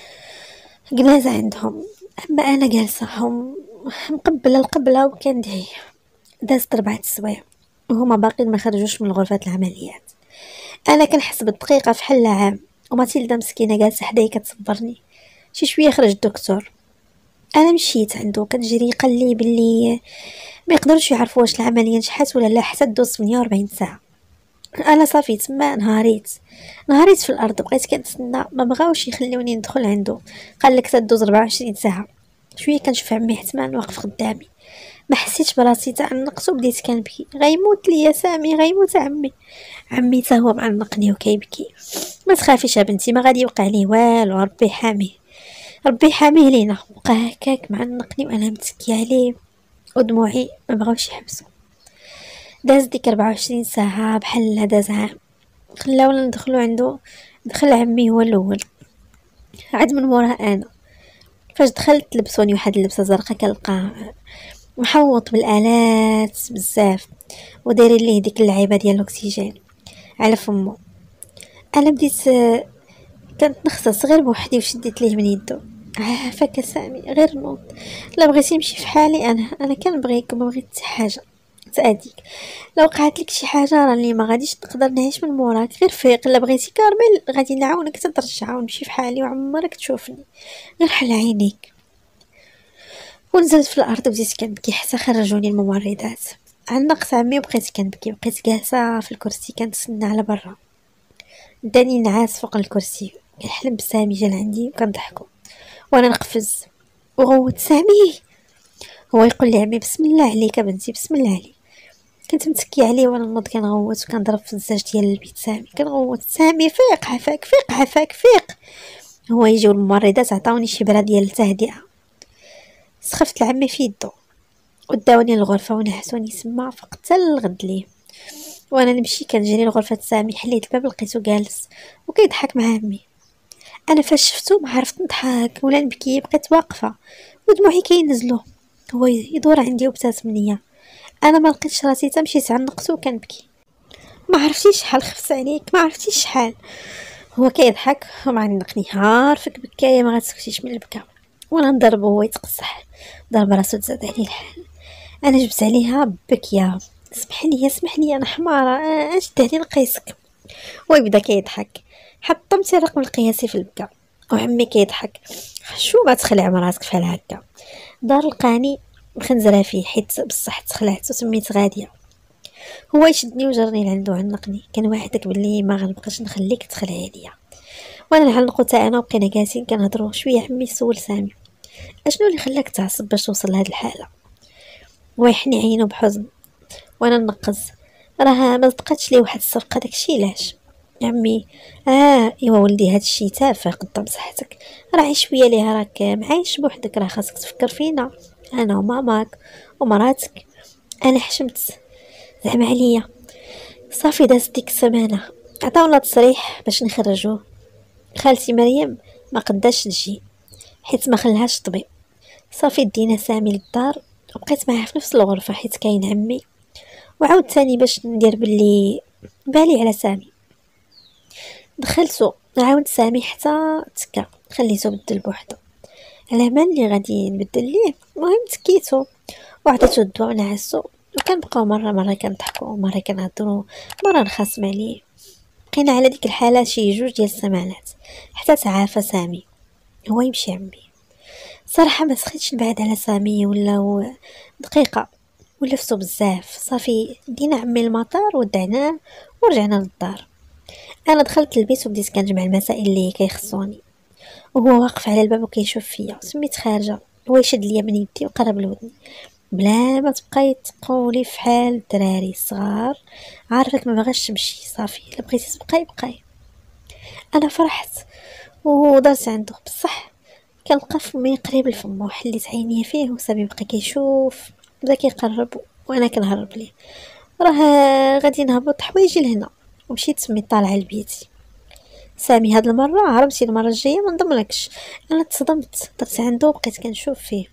جنازه عندهم. اما انا جالسه هم مقبله القبله وكندعي. دازت ربعة السوايع وهما باقين ما خرجوش من غرفه العمليات. انا كنحس بالدقيقه في حل عام، وماتيلدا مسكينه جالسه حدايا كتصبرني. شي شويه خرج الدكتور، انا مشيت عنده كنجري. قال لي باللي ما يقدرش يعرفوا واش العمليه نجحت ولا لا حتى دوز ثمانية وأربعين ساعه. انا صافي تما نهاريت نهاريت في الارض، بقيت كنتسنى، ما بغاوش يخلوني ندخل عنده. قال لك تدوز أربعة وعشرين ساعه. شويه كنشوف عمي حتمان واقف قدامي، ما حسيتش براسي تعنقت وبديت كنبكي. غيموت ليا سامي، غيموت عمي. عمي تا هو معنقني وكيبكي. ما تخافيش يا بنتي، ما غادي يوقع ليه والو، ربي حاميه، ربي حاميه لينا. بقى هكاك معنقني وانا متكيه عليه ودموعي ما بغاوش يحبسوا. داز ديك أربعة وعشرين ساعه بحال داز عام. خلاونا ندخلوا عنده. دخل عمي هو الاول، عاد من مورا انا. فاش دخلت لبسوني واحد اللبسه زرقاء، كنلقى محوط بالالات بزاف ودايرين ليه ديك اللعيبه ديال الاكسجين على فمو. انا بديت آه، كنت نخصص غير بوحدي وشديت ليه من يدو. عافاك سامي غير نوض، لا بغيتي نمشي في حالي. انا انا كنبغيك وما بغيت حتى حاجه تاديك. لو وقعت لك شي حاجه راني ما غاديش نقدر نعيش من موراك، غير فيق. لا بغيتي كارميل غادي نعاونك ترجع ونمشي في حالي وعمرك تشوفني، غير حل عينيك. ونزلت في الارض وبديت كنبكي حتى خرجوني الممرضات. عنقت عمي وبقيت كنبكي. بقيت جالسه في الكرسي كنتسنى على برا. داني نعاس فوق الكرسي كنحلم بسامي جا لعندي وكنضحكوا وانا نقفز وغوت سامي. هو يقول لي عمي بسم الله عليك بنتي، بسم الله عليك. كنت متكي عليه وانا نوض كنغوت وكنضرب في الزاج ديال البيت سامي، كنغوت سامي فيق عافاك فيق عافاك فيق. هو يجيو الممرضات عطاوني شي برا ديال التهدئه. سخفت لعمي في يدو وداوني للغرفه ونحسوني سما فقت الغد ليه. وانا نمشي كنجري لغرفه سامي، حليت الباب لقيتو جالس وكيضحك مع عمي. انا فاش شفتو ما عرفت نضحك ولا نبكي، بقيت واقفه ودموعي كينزلوا. هو يدور عندي وابتسم ليا. انا ما لقيتش راسي تمشيت عنقت وكنبكي. ما عرفتيش شحال خفت عليك، ما عرفتيش شحال. هو كيضحك ومعنقني. عارفك بكايه ما غتسكتيش من البكا. وانا نضربو هو يتقصح، ضرب راسو تزاد عليه الحال. انا جبت عليها بكيه. اسمح لي اسمح لي انا حماره، آه، اش دهني نقيسك. ويبدا كيضحك. حطمتي الرقم القياسي في البكا وعمي كيضحك. شو ما تخلع مراسك فحال هكا. دار لقاني مخنزره فيه حيت بصح تخلعت وسميت غاديه. هو يشدني وجرني لعندو عنقني. كنوعدك بلي ما غنبقاش نخليك تخلعي عليا. وانا نعنقو حتى انا وبقينا جالسين كنهضروا شويه. عمي سول سامي اشنو اللي خلاك تعصب باش توصل لهاد الحاله. ويحني عينو بحزن وانا نقز. راه ما صدقاتش لي واحد الصفقه داكشي علاش. عمي اه ايوا ولدي هادشي تافه قدام صحتك. راعي شويه ليها راك معايش بوحدك، راه خاصك تفكر فينا انا وماماك ومراتك. انا حشمت زعما عليا. صافي دازت ديك السمانه عطاونا تصريح باش نخرجوه. خالتي مريم ما قداش تجي حيت ما خلهاش طبيب. صافي دينا سامي للدار وبقيت معاه في نفس الغرفه حيت كاين عمي. وعاود تاني باش ندير باللي بالي على سامي. دخلتو عاود سامي حتى تكا خليتو بدل بوحدو على مال اللي غادي نبدل ليه. المهم تكيتو وعطيتو الدواء ونعسو. وكنبقاو مره مره كنضحكو مره كنهضرو مره نخاصم عليه. بقينا على ديك الحاله شي جوج ديال السمانات حتى تعافى سامي. هو يمشي عمي. صراحه ما سخيتش نبعد على سامي ولا دقيقه ولفتو بزاف. صافي دينا عمي المطار ودعناه ورجعنا للدار. انا دخلت البيت وبديت كنجمع المسائل اللي كيخصوني وهو واقف على الباب وكيشوف فيا. سميت خارجه. هو يشد ليا من يدي وقرب لودني بلا ما تبقاي تقولي فحال الدراري الصغار. عارفك ما بغاش تمشي صافي الا بغيتي تبقاي بقاي. انا فرحت ودرت عنده بصح كنلقى فمي قريب لفمو. حليت عينيا فيه وسامي بقى كيشوف بدا كيقرب وانا كنهرب ليه. راه غادي نهبط حوايجي لهنا ومشيت سميت طالعه لبيتي. سامي هاد المره عرفتي المره الجايه ما نضمنكش. انا تصدمت درت عنده وبقيت كنشوف فيه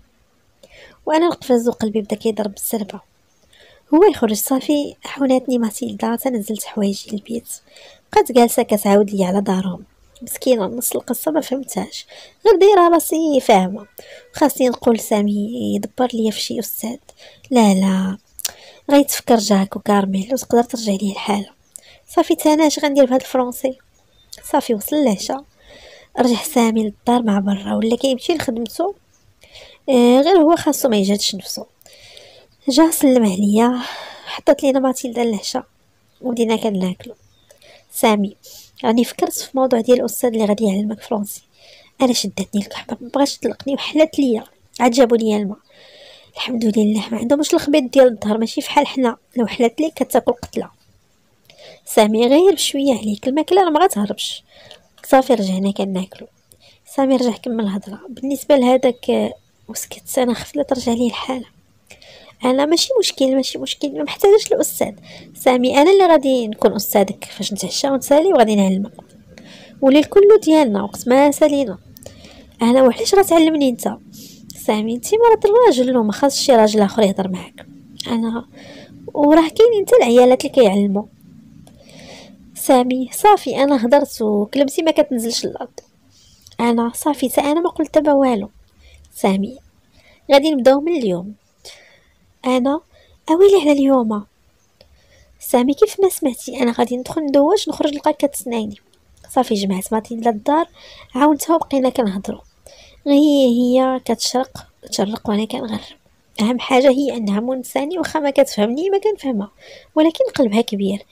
وانا نقفز وقلبي بدا كيضرب بالسربه. هو يخرج صافي حوناتني ماتيلدا تنزلت حوايجي للبيت. بقات جالسه كتعاود لي على دارهم مسكينه. نص القصه ما فهمتهاش غير دايره راسي فاهمه. خاصني نقول سامي يدبر ليا في شي استاذ. لا لا غيتفكر جاك وكارميل وتقدر ترجع ليه الحاله. صافي تانا اش غندير بهاد الفرونسي. صافي وصل العشاء رجع سامي للدار مع برا ولا كيمشي لخدمته. آه غير هو خاصو ما يجهدش نفسه. جا سلم عليا حطت لينا ماتيلدا العشاء وبدينا كناكلو. سامي راني فكرت في موضوع ديال الاستاذ اللي غادي يعلمك فرونسي. انا شدتني الكحبه ما بغاش تطلقني وحلات ليا. عاد جابوا لي الماء الحمد لله. ما عندهمش الخبيط ديال الظهر ماشي فحال حنا لو حلات ليك كتاكل قتله. سامي غير بشويه عليك الماكله راه ما غتهربش. صافي رجعنا كناكلو. سامي رجع كمل الهضره بالنسبه لهداك وسكت. انا خفت لا ترجع لي الحاله. انا ماشي مشكل ماشي مشكل ما محتاجش الاستاذ. سامي انا اللي غادي نكون استاذك فاش نتعشى ونسالي وغادي نعلمك ولي كله ديالنا وقت ما سالينا. انا وعلاش غتعلمني انت. سامي انت مرات الراجل وما خاصش شي راجل اخر يهضر معاك. انا وراه كاينين حتى العيالات اللي كيعلموا. سامي صافي انا هضرت وكلمتي ما كتنزلش الارض. انا صافي تا انا ما قلت دابا والو. سامي غادي نبداو من اليوم. انا اويلي على اليوم. سامي كيف ما سمعتي انا غادي ندخل ندواش نخرج نلقاك كتسنايني. صافي جمعت ماتيلدا الدار عاونتها وبقينا كنهضروا. هي هي كتشرق تشرق وانا كنغرب. اهم حاجه هي انها منساني واخا ما كتفهمني ما كنفهمها ولكن قلبها كبير.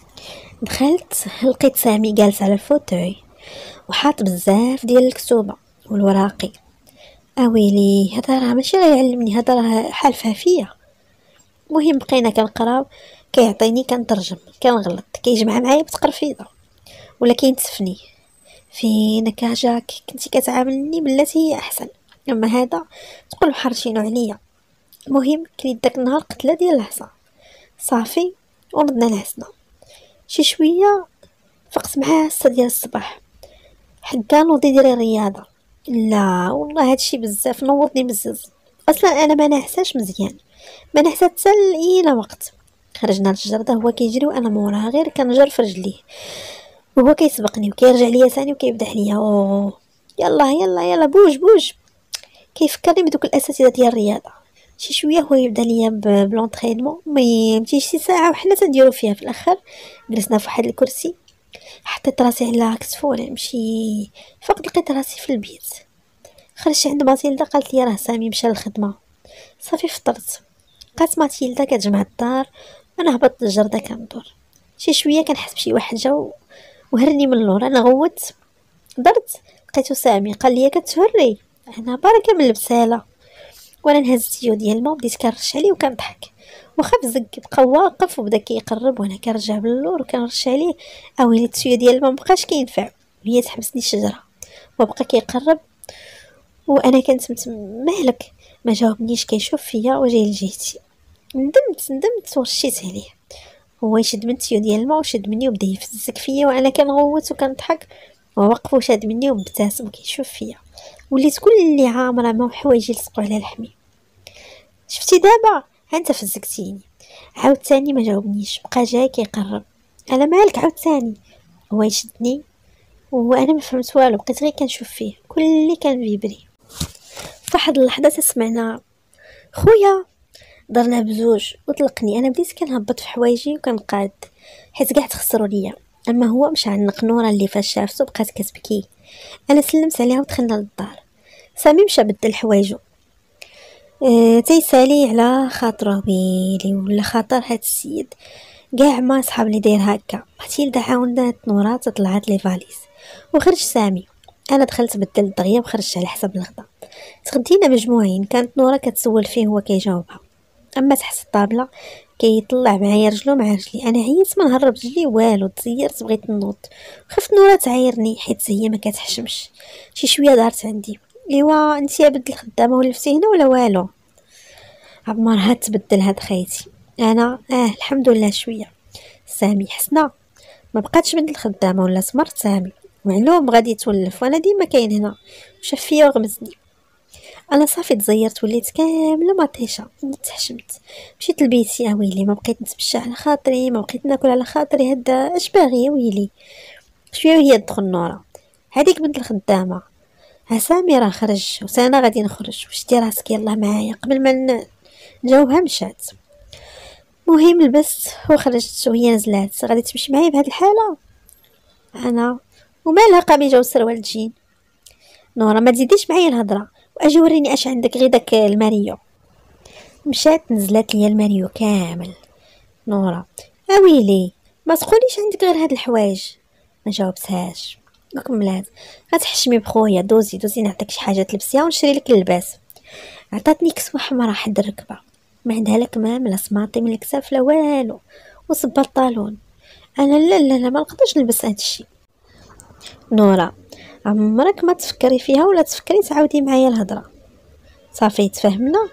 دخلت لقيت سامي جالس على الفوتوي وحاط بزاف ديال الكتوبه والوراقي. اويلي هذا راه ماشي غيعلمني هذا راه حالفها فيا. المهم بقينا كنقراو كيعطيني كنترجم كنغلط كيجمع معايا بتقرفيده ولا كينتفني. فينك جاك كنتي كتعاملني بلاتي هي احسن اما هذا تقول حرشينو عليا. المهم كليت داك النهار قتله ديال العصا. صافي ونضنا نعسنا شي شويه فقت معاه ستة ديال الصباح. حكا نوضي ديري الرياضه. لا والله هادشي بزاف نوضني بزز. اصلا انا ما نعساش مزيان ما نعسى حتى لاي وقت. خرجنا للجرده هو كيجري وانا موراه غير كنجر في رجليه وهو كيسبقني وكيرجع ليا ثاني وكيبدا عليا. اوه يلا يلا يلا بوج بوج. كيفكرني بدوك الاساتذه ديال الرياضه شي شويه هو يبدا ليا بلونطرينمون مي متيش شي ساعه وحنا تنديرو فيها. في الاخر جلسنا في واحد الكرسي، حطيت راسي على كتفو وانا نمشي فقط لقيت راسي في البيت. خرجت عند ماتيلدا قالت لي راه سامي مشى للخدمه. صافي فطرت، بقات ماتيلدا كتجمع الدار وانا هبطت الجرده كندور. شي شويه كنحس بشي واحد جا وهرني من اللور. انا غوت درت لقيتو سامي قال لي كتهري. انا بركه من البساله وانا نهز التيو ديال الماء بديت كنرش عليه وكنضحك. واخا بزق بقى واقف وبدا كيقرب وانا كنرجع باللور وكنرش عليه. اويلي التيو ديال الماء مبقاش كينفع، هي تحبسني الشجره وبقى كيقرب وانا كنت مالك ما جاوبنيش كيشوف فيا وجاي لجهتي. ندمت ندمت ورشيت عليه. هو يشد من التيو ديال الماء وشد مني وبدا يفزك فيا وانا كنغوت وكنضحك. ووقف وشاد مني وابتسم كيشوف فيا. وليت كل عامره ما حوايجي لصقوا على لحمي. شفتي دابا انت فزكتيني. عاوتاني ما جاوبنيش بقى جاي كيقرب. انا مالك عاوتاني. هو يشدني وانا ما فهمت والو، بقيت غير كنشوف فيه كل اللي كان فيبري. فواحد اللحظه سمعنا خويا درنا بزوج وطلقني. انا بديت كنهبط في حوايجي وكنقاد حيت كاع تخسروا ليا. اما هو مشى عنق نوره اللي فاش شافته بقات كتبكي. انا سلمت عليها ودخلنا للدار. سامي مشى بدل حوايجو اه تيسالي على خاطره ويلي ولا خاطر هاد السيد كاع ما صحاب لي داير هكا. ماتيلدا عاونات نورا طلعت لي فاليز وخرج سامي. انا دخلت بدل دغيا وخرجت على حسب الغدا. تغدينا مجموعين، كانت نورا كتسول فيه هو كيجاوبها. اما تحت الطابله كيطلع معايا رجلو مع رجلي. انا عييت ما نهرب رجلي والو، تزيرت بغيت نوض خفت نورا تعايرني حيت هي ما كتحشمش. شي شويه دارت عندي ايوا انت يا بنت الخدامه ولفتي هنا ولا والو؟ عمرها تبدل هاد خيتي. انا اه الحمد لله شويه. سامي حسنا ما بقاتش بنت الخدامه ولا سمرت سامي معلوم غادي يتولف وانا ديما كاين هنا. شاف فيا وغمزني. انا صافي تزيرت وليت كامله مطيشه تحشمت. مشيت لبيتي يا ويلي ما بقيت نتمشى على خاطري، ما بقيت ناكل على خاطري. هدا اش باغي يا ويلي؟ شويه وهي تدخل نورا هذيك بنت الخدامه. ها سامي راه خرج وسانا غادي نخرج وشتي راسك يلا معايا قبل ما نجاوبها. مشات مهم لبست وخرجت وهي نزلات. غادي تمشي معايا بهاد الحاله؟ انا ومالها قميجه وسروال جين. نورا ما تزيديش معايا الهضره واجي وريني اش عندك غير داك الماريو. مشات نزلت ليا الماريو كامل. نورا اويلي ما تقوليش عندك غير هاد الحوايج. ما جاوبتهاش وكملات. غتحشمي بخويا دوزي دوزي نعطيك شي حاجه تلبسيها ونشري لك اللباس. عطاتني كسوه حمراء حد الركبه ما عندها لا كمام لا سماطي من الكتاف لا والو وصب البنطلون. انا لا لا لا ما نقدرش نلبس هاد الشيء. نورا عمرك ما تفكري فيها ولا تفكري تعاودي معايا الهضره. صافي تفهمنا.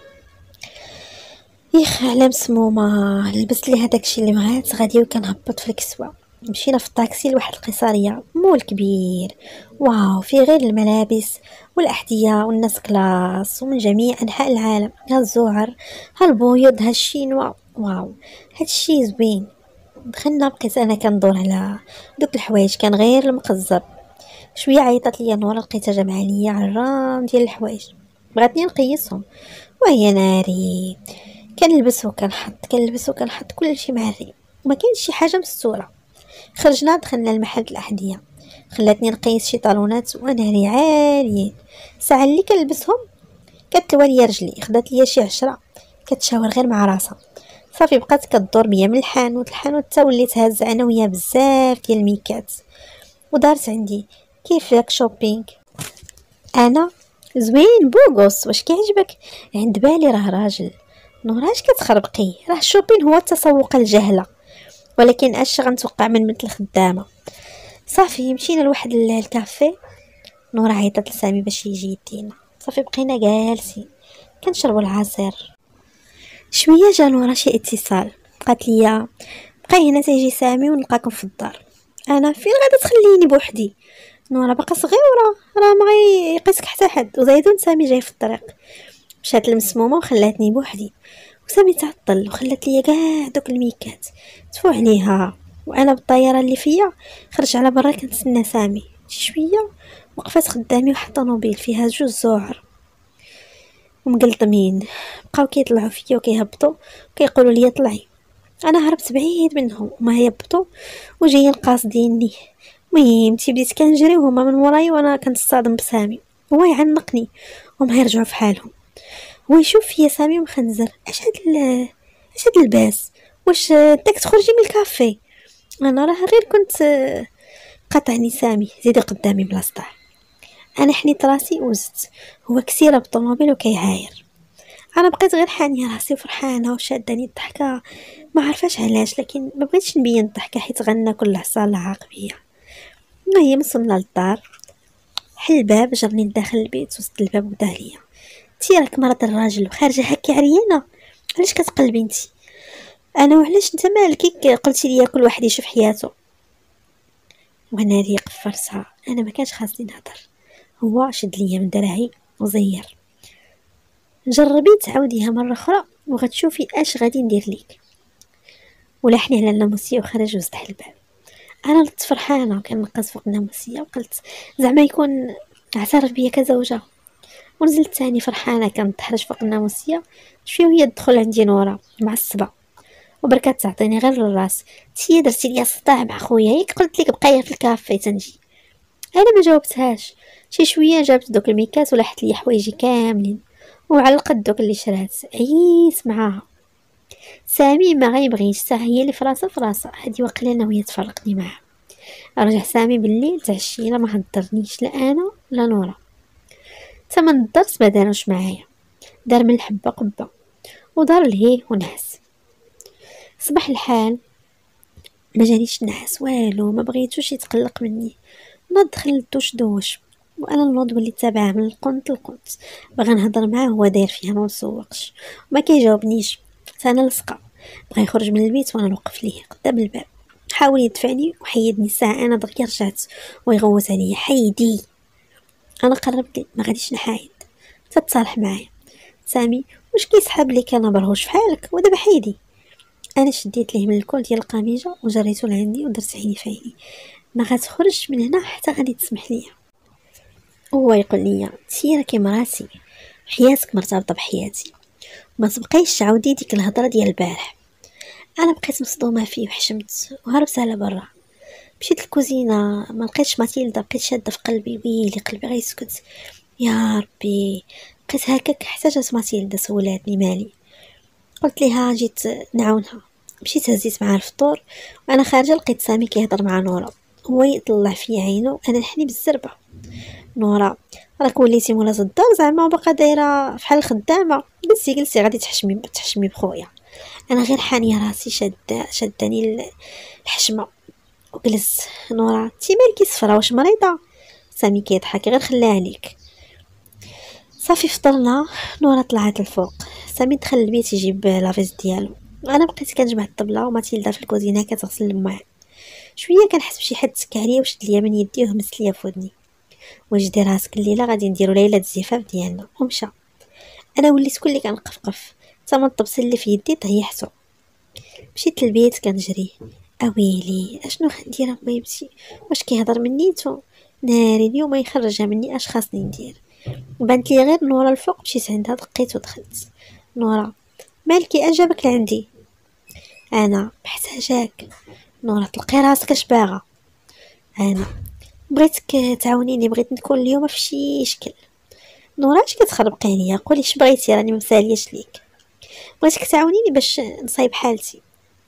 يخ على مسمومه لبست لي هداك الشيء اللي بغات غادي وكنهبط في الكسوه. مشينا في الطاكسي لواحد القيصريه مول كبير واو فيه غير الملابس والاحذيه والناس كلاس ومن جميع انحاء العالم. ها الزعر ها البيض ها الشينوا واو هادشي زوين. دخلنا بقيت انا كندور على دوك الحوايج كان غير المقزب. شويه عيطت ليا نورا لقيتها جامعه ليا عرام ديال الحوايج بغاتني نقيسهم وهي ناري. كنلبس وكنحط كنلبس وكنحط كلشي معري وما كاينش شي حاجه مستوره. خرجنا دخلنا لمحل الاحذيه خلاتني نقيس شي طالونات وانا ري عاليين. ساعه اللي كنلبسهم كتلوى ليا رجلي خدات ليا شي عشرة كتشاور غير مع راسها. صافي بقات كدور بيا من الحانوت الحانوت حتى وليت هازه انا ويا بزاف ديال الميكات ودارت عندي كيف داك شوبينغ. انا زوين بوغوس واش كيعجبك؟ عند بالي راه راجل. نوراش كتخربقي راه الشوبين هو التسوق الجهله ولكن اش غنتوقع من مثل خدامه. صافي مشينا لواحد الكافي. نورا عيطت لسامي باش يجي يدينا. صافي بقينا جالسين كنشربوا العصير. شويه جا نورا شي اتصال قالت لي بقاي هنا تيجي سامي ونلقاكم في الدار. انا فين غادا تخليني بوحدي؟ نورا باقا صغيره راه ما غيقيسك حتى حد وزايدون سامي جاي في الطريق. مشات المسمومه وخلاتني بوحدي وسامي تعطل وخلات لي كاع دوك الميكات تفو عليها. وانا بالطياره اللي فيا خرج على برا كنتسنى سامي. شي شويه وقفات قدامي واحد الطوموبيل فيها جوج زوعر. ومقلطمين، بقاو كيطلعوا فيا وكيهبطوا وكيقولوا لي طلعي. انا هربت بعيد منهم وما هيبطوا وجايين قاصديني. المهم بديت كنجري وهما من ورايا وانا كنتصادم بسامي، هو يعنقني وما يرجعوا في حالهم. هو يشوف فيا سامي مخنزر، اش هاد ال... اش هاد الباس، واش داك تخرجي من الكافي؟ انا راه غير كنت قطعني سامي، زيدي قدامي بلا صداع. انا حنيت راسي وزت، هو كسيره بالطوموبيل وكيهاير. انا بقيت غير حانيه راسي فرحانه وشاداني الضحكه، ما عرفاش علاش، لكن ما بغيتش نبين الضحكه حيت غنى كل عصا لعاق بيا. هي وصلنا للدار، حل الباب جرني لداخل البيت، وسط الباب ودا عليا: تي راك مرض الراجل وخارجه هكا عريانه، علاش كتقلبي انت؟ انا وعلاش انت مالك قلتي لي كل واحد يشوف حياته؟ وانا لي قفرتها، انا ما كانش خاصني نهضر. هو شد ليا من دراعي وزير: جربي تعاوديها مره اخرى وغتشوفي اش غادي ندير ليك. ولحني على الناموسيه وخرج وفتح الباب. انا لطت فرحانه وكنقص فوق الناموسيه وقلت زعما يكون اعترف بيا كزوجه. ونزلت تاني فرحانه كنتحرج فوق الناموسيه شويه وهي تدخل عندي نوره معصبه وبركات تعطيني غير الراس: تي درتي ليا صداع مع خويا، ياك قلت لك بقايا في الكافي تنجي. انا ما جاوبتهاش، شي شويه جابت دوك الميكات ولاحت لي حوايجي كاملين وعلقت دوك اللي شرات، عييت معاها. سامي ما غيبغيش، ساعه هي اللي فراسه فراسه، هادي واقيلا ناويه تفرقني معاه. رجع سامي بالليل تعشينا، ما هضرنيش لا انا لا نورا. ثمن الدرس ما داروش معايا، دار من الحبه قبه ودار الهيه ونعس. صباح الحال ما جانيش نعس والو، ما بغيتوش يتقلق مني. نوض دخل الدوش دوش وانا نوض وليت تابعه من القنت للقنت، باغا نهضر معاه هو داير فيها ما نسوقش وما كيجاوبنيش. انا لصقه بغا يخرج من البيت وانا نوقف ليه قدام الباب، حاول يدفعني وحيدني الساعه، انا دغيا رجعت ويغوت عليا: حيدي. انا قربت لي ما غاديش نحايد تتصالح معايا. سامي: واش كيسحب لك انا برهوش في حالك ودابا حيدي. انا شديت ليه من الكول ديال القميجه وجريته لعندي ودرت عيني في عيني: ما غتخرج من هنا حتى غادي تسمح ليا. هو يقول لي: تي راكي مراتي، حياتك مرتبطه بحياتي، ما تبقايش تعاودي ديك الهضره ديال البارح. انا بقيت مصدومه فيه وحشمت وهربت على برا. مشيت للكوزينه ما لقيتش ماتيلدا، بقيت شاده في قلبي، ويلي قلبي غيسكت. يا ربي بقيت هكاك حتى جات ماتيلدا سولاتني مالي. قلت ليها جيت نعاونها. مشيت هزيت معها الفطور وانا خارجه لقيت سامي كيهضر مع نورا، هو يطلع في عينه انا نحني بالزربه: نورا راك وليتي مولاة الدار زعما باقا دايره فحال الخدامه، جلسي جلسي غادي تحشمي تحشمي بخويا. انا غير حانيه راسي شاده شداني الحشمه وجلس. نورا: تي مالكي صفرا واش مريضه؟ سامي كيضحك: غير خليها عليك. صافي فطرنا، نورا طلعت الفوق، سامي دخل البيت يجيب لافيز ديالو. انا بقيت كنجمع الطبله وماتيلدا في الكوزينه كتغسل الماء. شويه كنحس بشي حد تك عليا وشد ليا من يدي وهمس ليا في ودني: وجدي راسك الليله غادي نديرو ليله الزفاف ديالنا. ومشى. انا وليت كلي كنقفقف، حتى من الطبس اللي في يدي طيحته. مشيت للبيت كنجري: اويلي اشنو غندير بيبتي، واش كيهضر من نيتو؟ ناري اليوم يخرجها مني، اش خاصني ندير؟ بانت لي غير نورا الفوق، مشيت عندها دقيت ودخلت. نورا: مالكي اجابك لعندي؟ انا: محتاجاك. نورا: تلقي راسك اش باغا؟ انا: بغيتك تعاونيني، بغيت نكون اليوم في شي شكل. نورا: اش كتخربقي عليا؟ قولي اش بغيتي راني مسالياش ليك. بغيتك تعاونيني باش نصايب حالتي.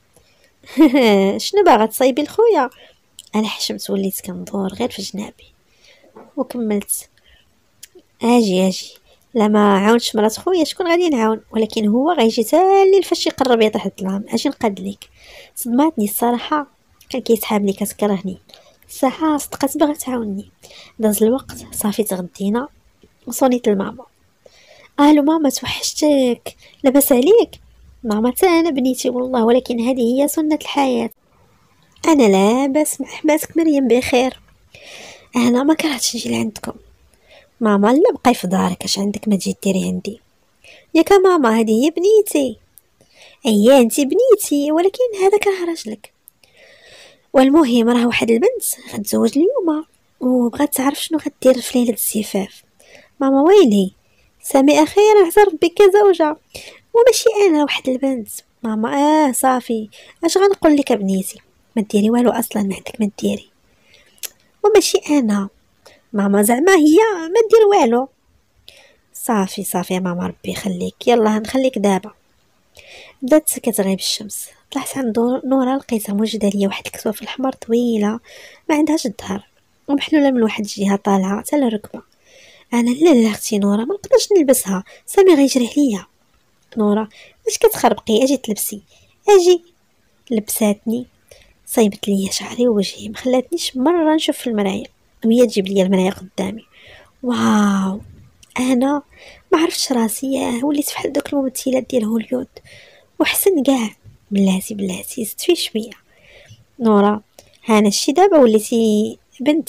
شنو باغا تصايبي لخويا؟ انا حشمت وليت كندور غير في جنابي وكملت: اجي اجي لا ما عاونش مرات خويا شكون غادي نعاون، ولكن هو غيجي تالي فاش يقرب يطيح الظلام اجي نقاد ليك. صدماتني الصراحه، كان كيسحاب لي كتكرهني. الساعه صدقت باغا تعاونني. داز الوقت صافي تغدينا وصونيت لماما: الو ماما توحشتك، لاباس عليك؟ ماما: تا انا بنيتي والله، ولكن هذه هي سنه الحياه. انا لاباس مع حماتك مريم بخير، انا ما كرهتش نجي لعندكم. ماما: لا بقاي في دارك، اش عندك ما تجي ديري عندي؟ ياك ماما هذه هي بنيتي. اييه انت بنيتي، ولكن هذاك راه راجلك. والمهم راه واحد البنت غتزوج اليوم وبغات تعرف شنو غدير في ليله الزفاف. ماما: ويلي سامي اخيرا اعترف بك كزوجة وماشي انا واحد البنت. ماما اه صافي، اش غنقول لك بنيتي؟ ما ديري والو اصلا، ما عندك ما ديري. وماشي انا. ماما زعما هي ما دير والو. صافي صافي يا ماما ربي يخليك، يلا نخليك دابا. بدات كتغيب الشمس، طلعت عند نورا لقيتها موجده ليا واحد الكسوه في الحمر طويله ما عندهاش الظهر ومحلوله من واحد الجهه طالعه حتى للركبه. انا لا لا اختي نورا ما نقدرش نلبسها، سامي غيجري عليا. نورا واش كتخربقي؟ اجي تلبسي اجي. لبساتني، صيبت ليا شعري ووجهي، ما خلاتنيش مره نشوف في المرايه وهي تجيب ليا المرايه قدامي. واو، انا ما عرفتش راسي، ياه وليت بحال دوك الممثلات ديال هوليود وحسن كاع. بلاتي بلاتي زدت فيه شويه. نورا هانا شي دابا وليتي بنت.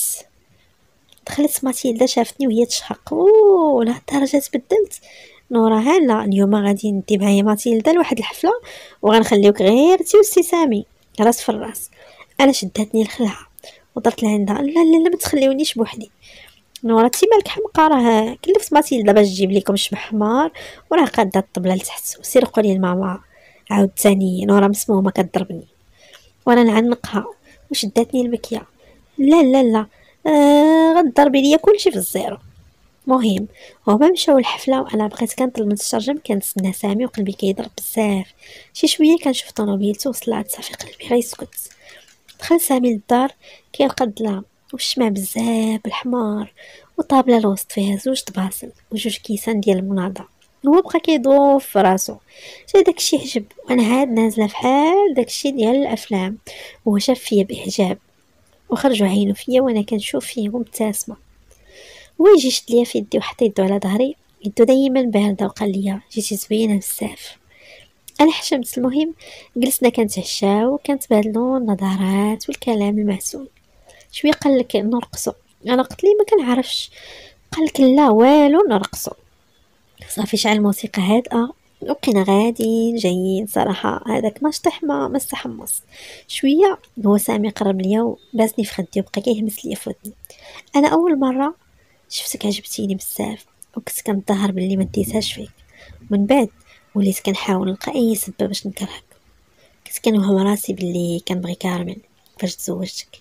دخلت ماتيلدا شافتني وهي تشهق. اوه لا الدرجه تبدلت. نورا هانا اليوم غادي ندي معايا ماتيلدا لواحد الحفله وغنخليوك غير تي وسي سامي راس في الراس. انا شداتني الخلعه ودرت لعندها لا لا لا ما تخليونيش بوحدي. نورا تي مالك حمقى، راه كلفت ماتيلدا باش تجيب لكم شمع حمار وراه قاده الطبله لتحت وسير قولي لماما. عاود ثاني نورا مسمومه كضربني وانا نعنقها وشداتني المكيا. لا لا لا آه غضربي ليا كلشي في الزيرو. مهم هما مشاو الحفله وانا بقيت كنطلب من الترجم كنتسنى سامي وقلبي كيضرب بزاف. شي شويه كنشوف طوموبيلته وصلات صافي قلبي غيسكت. دخل سامي للدار كيلقى الظلام والشمع بزاف بالحمار وطابله الوسط فيها زوج طباسل وجوج كيسان ديال المناضه. هو بقى كيدوف في راسو. جا داكشي عجب وانا عاد نازله فحال داكشي ديال الافلام. وهو شاف فيا باعجاب وخرجوا عينو فيا وانا كنشوف فيه ومبتسمه. هو يجي شد ليا في يدي وحط يدو على ظهري، يدو دايما بارده وقال لي جيتي زوينه بزاف. انا حشمت. المهم جلسنا كنتعشاو وكنتبادلوا النظرات والكلام المعسول. شويه قال لك نرقصوا، انا قلت لي ما كنعرفش. قال لك لا والو نرقصوا. صافي شعل موسيقى هادئه وبقينا غاديين جايين. صراحه هذاك ما شطح ما ما استحمص. شويه هو سامي قرب ليا وباسني في خدي وبقى كيهمس ليا في ودني. انا اول مره شفتك عجبتيني بزاف وكنت كنظهر باللي ما ديتهاش فيك. من بعد وليت كنحاول نلقى اي سبب باش نكرهك. كنت كنوهم راسي باللي كنبغي كارمن. فاش تزوجتك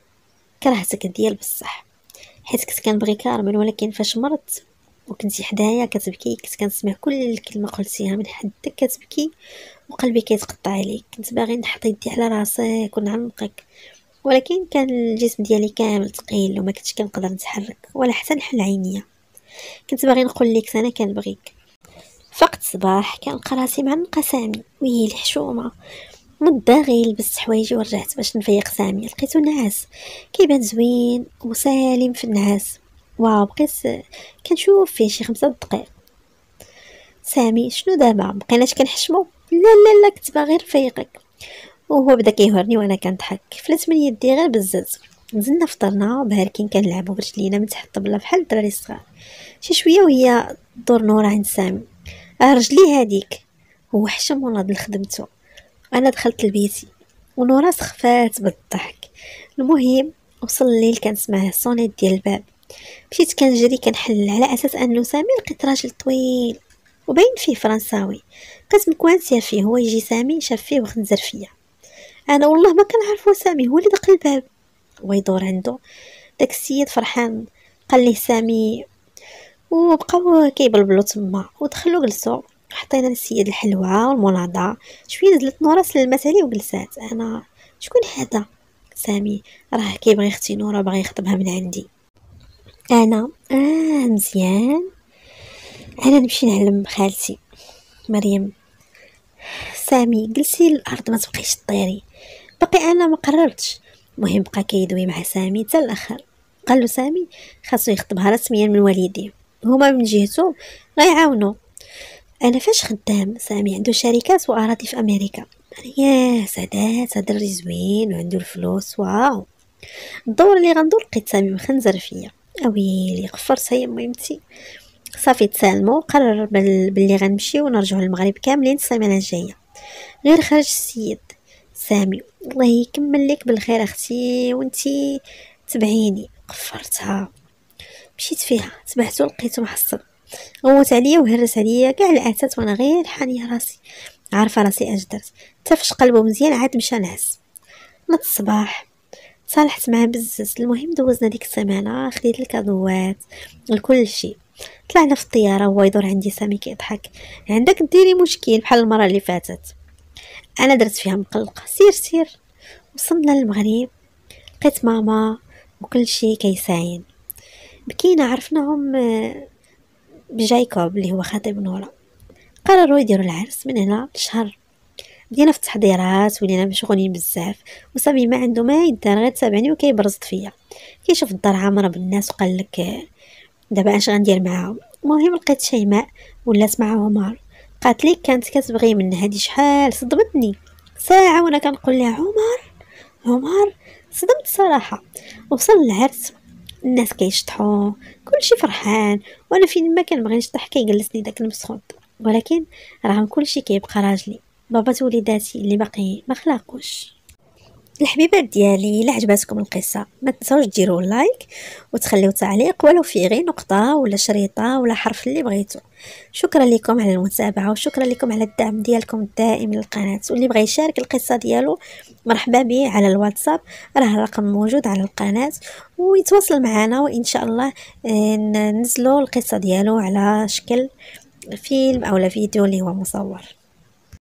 كرهتك ديال بصح، حيت كنت كنبغي كارمن ولكن فاش مرت وكنتي حدايا كتبكي كنت كنسمع كل كلمه قلتيها من حدك كتبكي وقلبي كيتقطع عليك. كنت باغي نحط يدي على راسك ونعنقك ولكن كان الجسم ديالي كامل ثقيل وما كنتش كنقدر نتحرك ولا حتى نحل عينيا. كنت باغي نقول لك انا كنبغيك. فقت صباح كنلقى راسي معنقه سامي وهي الحشومه مداغي. لبست حوايجي ورجعت باش نفيق سامي لقيتو ناعس كيبان زوين وسالم في النعاس. واو بقيت كنشوف فيه شي خمسة دقائق. سامي شنو دابا بقيناش كنحشمو؟ لا لا لا كنت باغي نفيقك. وهو بدا كيهورني وانا كنضحك. فلت من يدي غير بزز. نزلنا فطرنا باركين كنلعبوا برجلينا من تحت الطبله بحال الدراري الصغار. شي شويه وهي دور نورا عند سامي. اه رجلي هاديك. هو حشم وناض لخدمته. انا دخلت لبيتي ونورا سخفات بالضحك. المهم وصل الليل كنسمع الصونيت ديال الباب. مشيت كنجري كنحل على اساس انه سامي. لقيت راجل طويل وباين فيه فرنساوي. بقيت مكوانسيه فيه. هو يجي سامي شاف فيه وخنزر فيا. انا والله ما كنعرفو. سامي هو اللي دق الباب ويدور عنده داك السيد فرحان. قال ليه سامي وبقاو كيبلبلوا تما ودخلوا جلسوا. حطينا للسيد الحلوى والمناضه. شويه نزلت نورا سلمات عليه وجلسات. انا شكون هذا؟ سامي راه كيبغي اختي نورا باغي يخطبها من عندي. انا اه مزيان. انا نمشي نعلم خالتي مريم. سامي جلسي الارض ما تبقيش طيري. باقي انا ما قررتش. المهم بقى كيدوي مع سامي حتى الاخر. قال له سامي خاصو يخطبها رسميا من والديه، هما من جهته غيعاونوا. انا فاش خدام سامي عنده شركات واراضي في امريكا. ياه سادات هذا الري زوين وعنده الفلوس. واو الدور اللي غندور لقيت سامي مخنزر فيا. اويلي قفرت هي مهمتي. صافي تسالموا قرر بل... باللي غنمشي ونرجعوا للمغرب كاملين السيمانه الجايه. غير خرج السيد سامي. الله يكمل لك بالخير اختي وانتي تبعيني. قفرتها مشيت فيها تبعتو لقيتو محصل. غوت عليا وهرس عليا كاع العتات وانا غير حانيه راسي، عارفه راسي اش درت. تفش قلبه مزيان عاد مشى نعس. نض الصباح صالحت معاه بزز. المهم دوزنا ديك السيمانه، خديت الكادوات لكل شيء. طلعنا في الطياره وهو يدور عندي سامي كيضحك. عندك ديري مشكل بحال المره اللي فاتت. انا درت فيها مقلقه. سير سير. وصلنا للمغرب، لقيت ماما وكل شيء كيساين. بكينا عرفناهم بجايكوب اللي هو خطيب نورا. قرروا يديروا العرس من هنا لشهر. بدينا في التحضيرات ولينا مشغولين بزاف، وصافي ما عنده ما يدار غير تابعني وكيبرزط فيا، كيشوف الدار عامره بالناس وقال لك دابا اش غندير معاهم. المهم لقيت شيماء ولات مع عمر. قالت لي كانت كتبغي من هادي شحال، صدمتني ساعه وانا كنقول لها عمر عمر. صدمت صراحه. وصل العرس، الناس كيشطحوا، كلشي فرحان، وانا فين ما كنبغي نشطح كيجلسني داك المسخوط. ولكن رغم كلشي كيبقى راجلي، بابا وليداتي اللي باقي ما خلاقوش. الحبيبات ديالي، الا عجباتكم القصه ما تنساوش ديروا لايك وتخليو تعليق ولو في غير نقطه ولا شريطه ولا حرف اللي بغيتو. شكرا لكم على المتابعه وشكرا لكم على الدعم ديالكم الدائم للقناه. واللي بغى يشارك القصه ديالو مرحبا به على الواتساب، راه الرقم موجود على القناه، ويتواصل معنا وان شاء الله ننزلوا القصه ديالو على شكل فيلم او فيديو اللي هو مصور.